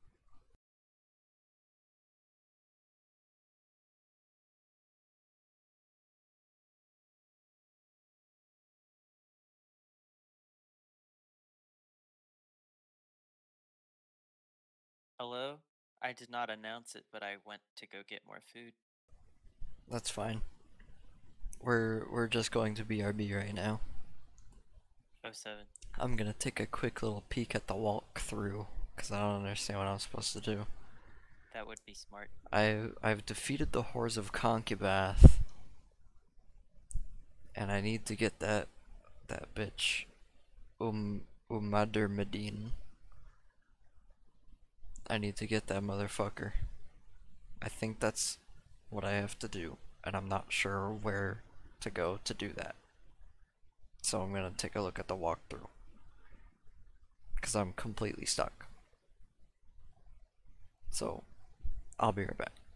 Hello? I did not announce it, but I went to go get more food. That's fine. We're just going to BRB right now. 07. I'm gonna take a quick little peek at the walkthrough because I don't understand what I'm supposed to do. That would be smart. I've defeated the hordes of Concubath, and I need to get that bitch Umadur Medine. I need to get that motherfucker. I think that's what I have to do, and I'm not sure where to go to do that. So I'm gonna take a look at the walkthrough, because I'm completely stuck. So, I'll be right back.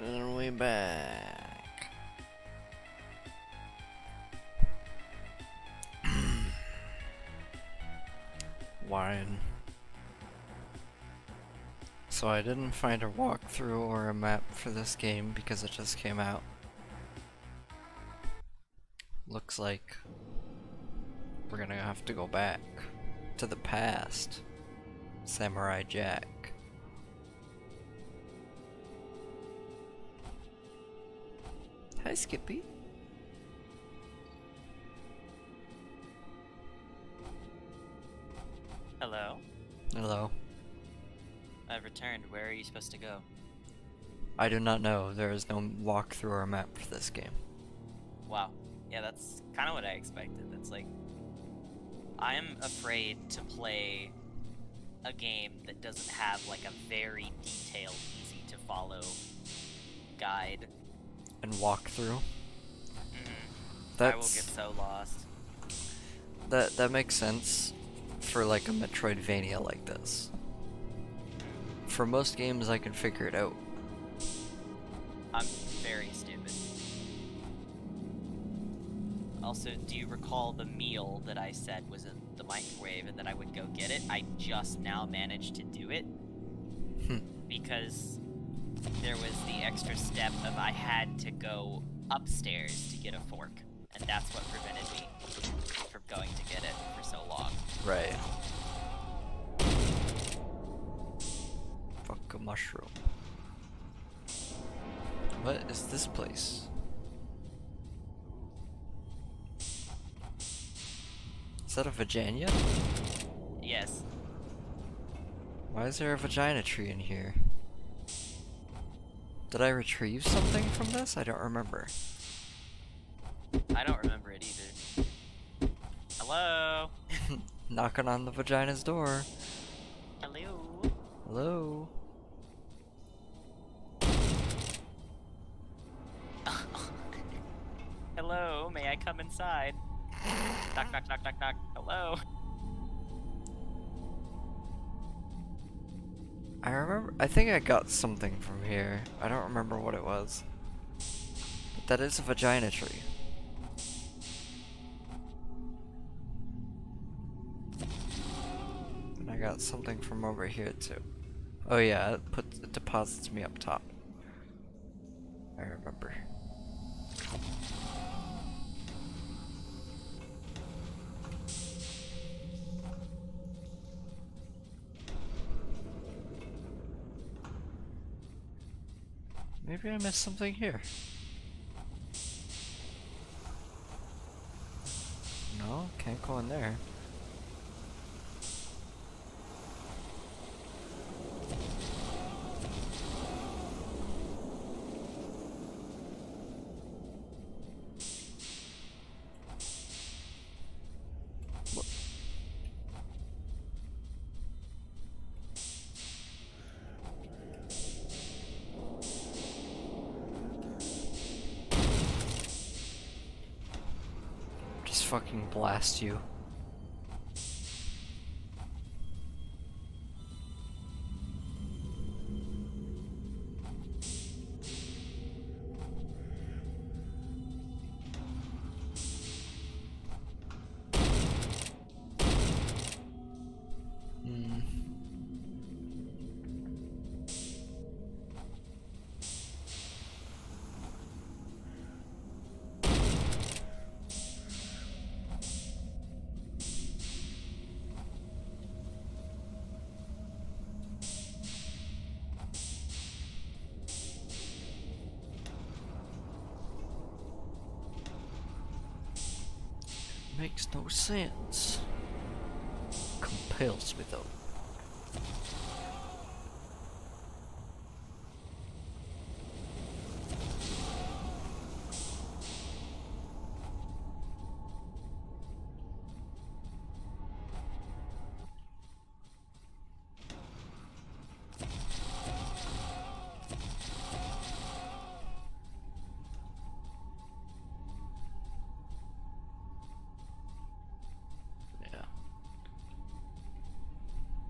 And we back. Wine. So I didn't find a walkthrough or a map for this game because it just came out. Looks like we're gonna have to go back to the past. Samurai Jack. Hi, Skippy. Hello. Hello. I've returned. Where are you supposed to go? I do not know. There is no walkthrough or map for this game. Wow. Yeah, that's kind of what I expected. That's like, I'm afraid to play a game that doesn't have like a very detailed, easy to follow guide. And walkthrough. I will get so lost. That makes sense for like a Metroidvania like this. For most games, I can figure it out. I'm very stupid. Also, do you recall the meal that I said was in the microwave and that I would go get it? I just now managed to do it because there was the extra step of I had to go upstairs to get a fork, and that's what prevented me from going to get it for so long. Right. Fuck a mushroom. What is this place? Is that a vagina? Yes. Why is there a vagina tree in here? Did I retrieve something from this? I don't remember. I don't remember it either. Hello? Knocking on the vagina's door. Hello? Hello? Hello, may I come inside? Knock, knock, knock, knock, knock. Hello? I think I got something from here. I don't remember what it was. But that is a vagina tree. And I got something from over here too. Oh yeah, it deposits me up top. I remember. Maybe I missed something here. No, can't go in there. What? Just fucking blast you. Makes no sense. Compels me though. Yeah.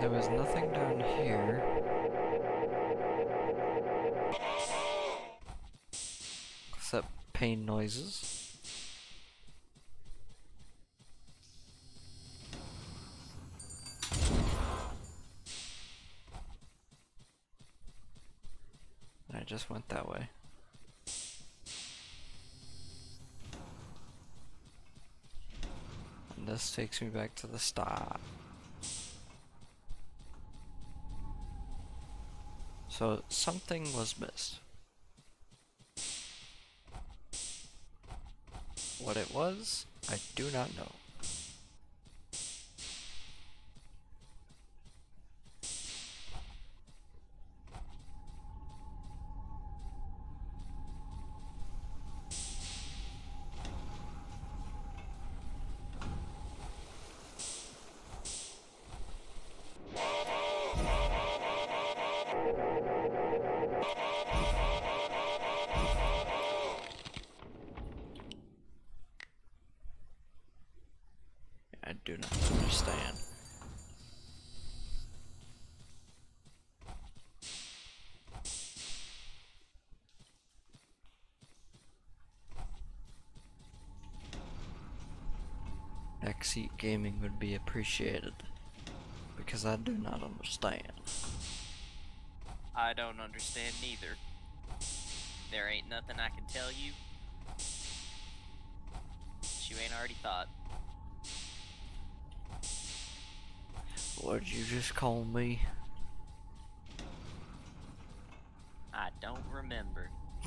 There was nothing down here. Except pain noises. I just went that way. And this takes me back to the start. So something was missed. What it was, I do not know. I do not understand. Backseat gaming would be appreciated, because I do not understand. I don't understand neither. There ain't nothing I can tell you that you ain't already thought. What'd you just call me? I don't remember.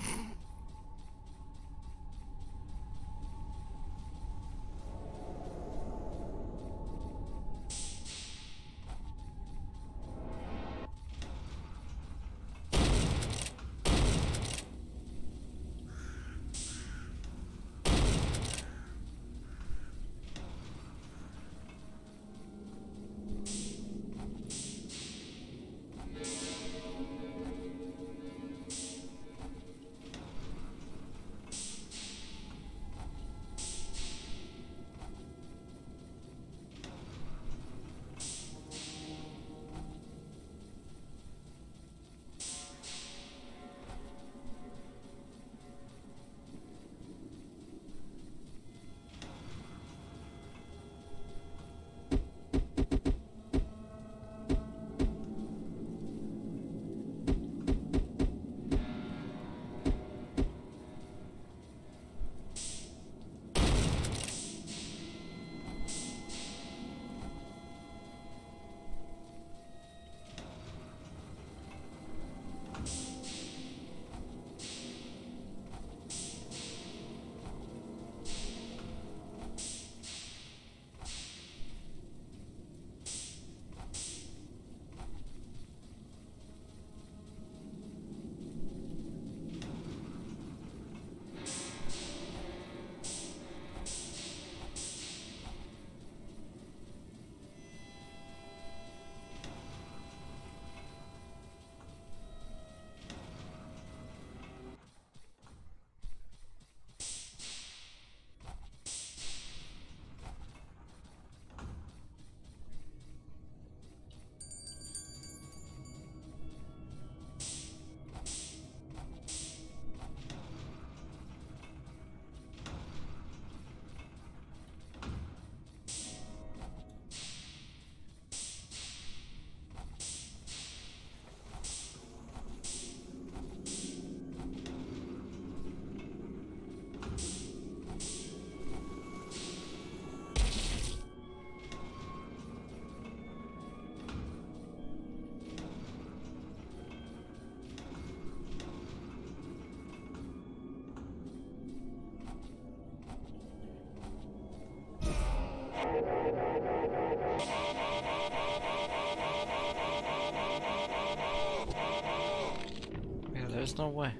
Yeah, there's no way.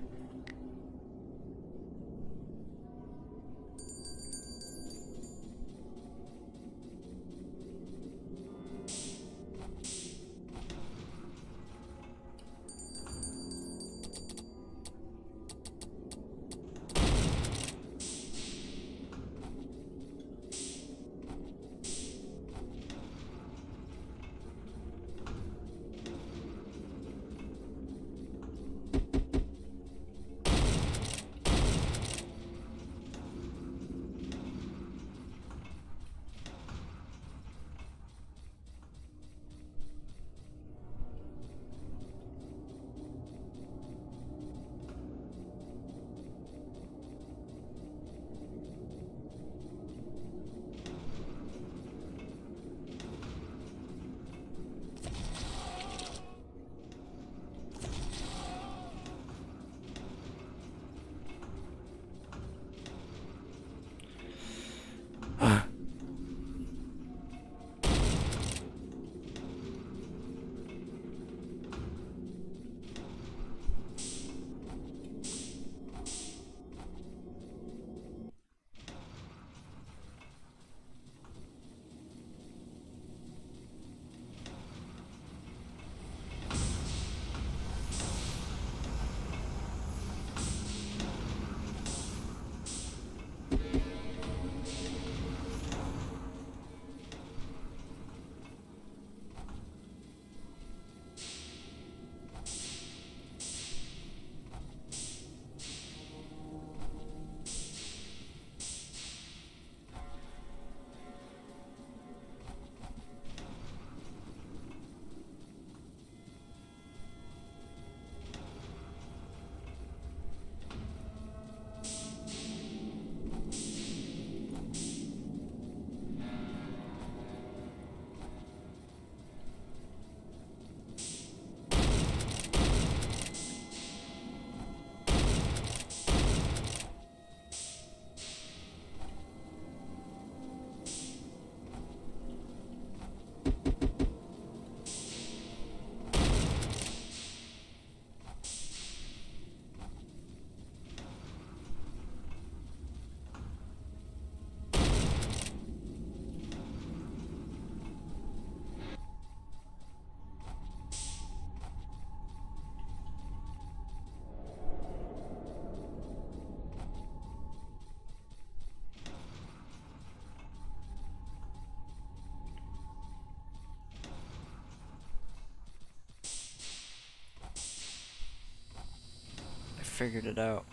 figured it out.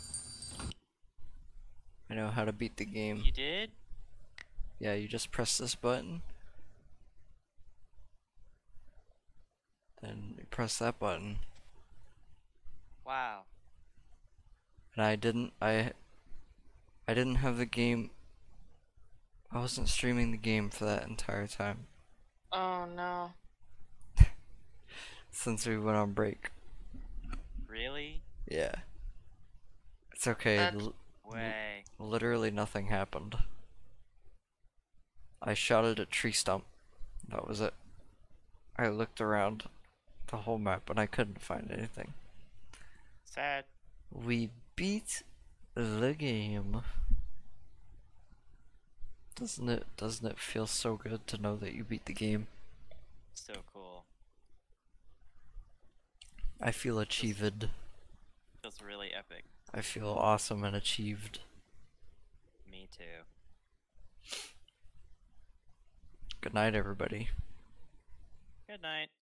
I know how to beat the game. You did? Yeah, you just press this button. Then you press that button. Wow. And I didn't have the game. I wasn't streaming the game for that entire time Oh no. since we went on break. Really? Yeah. It's okay. That's- Way. Literally nothing happened. I shot at a tree stump. That was it. I looked around the whole map and I couldn't find anything. Sad. We beat the game. Doesn't it feel so good to know that you beat the game? So cool. I feel achieved. Feels really epic. I feel awesome and achieved. Me too. Good night, everybody. Good night.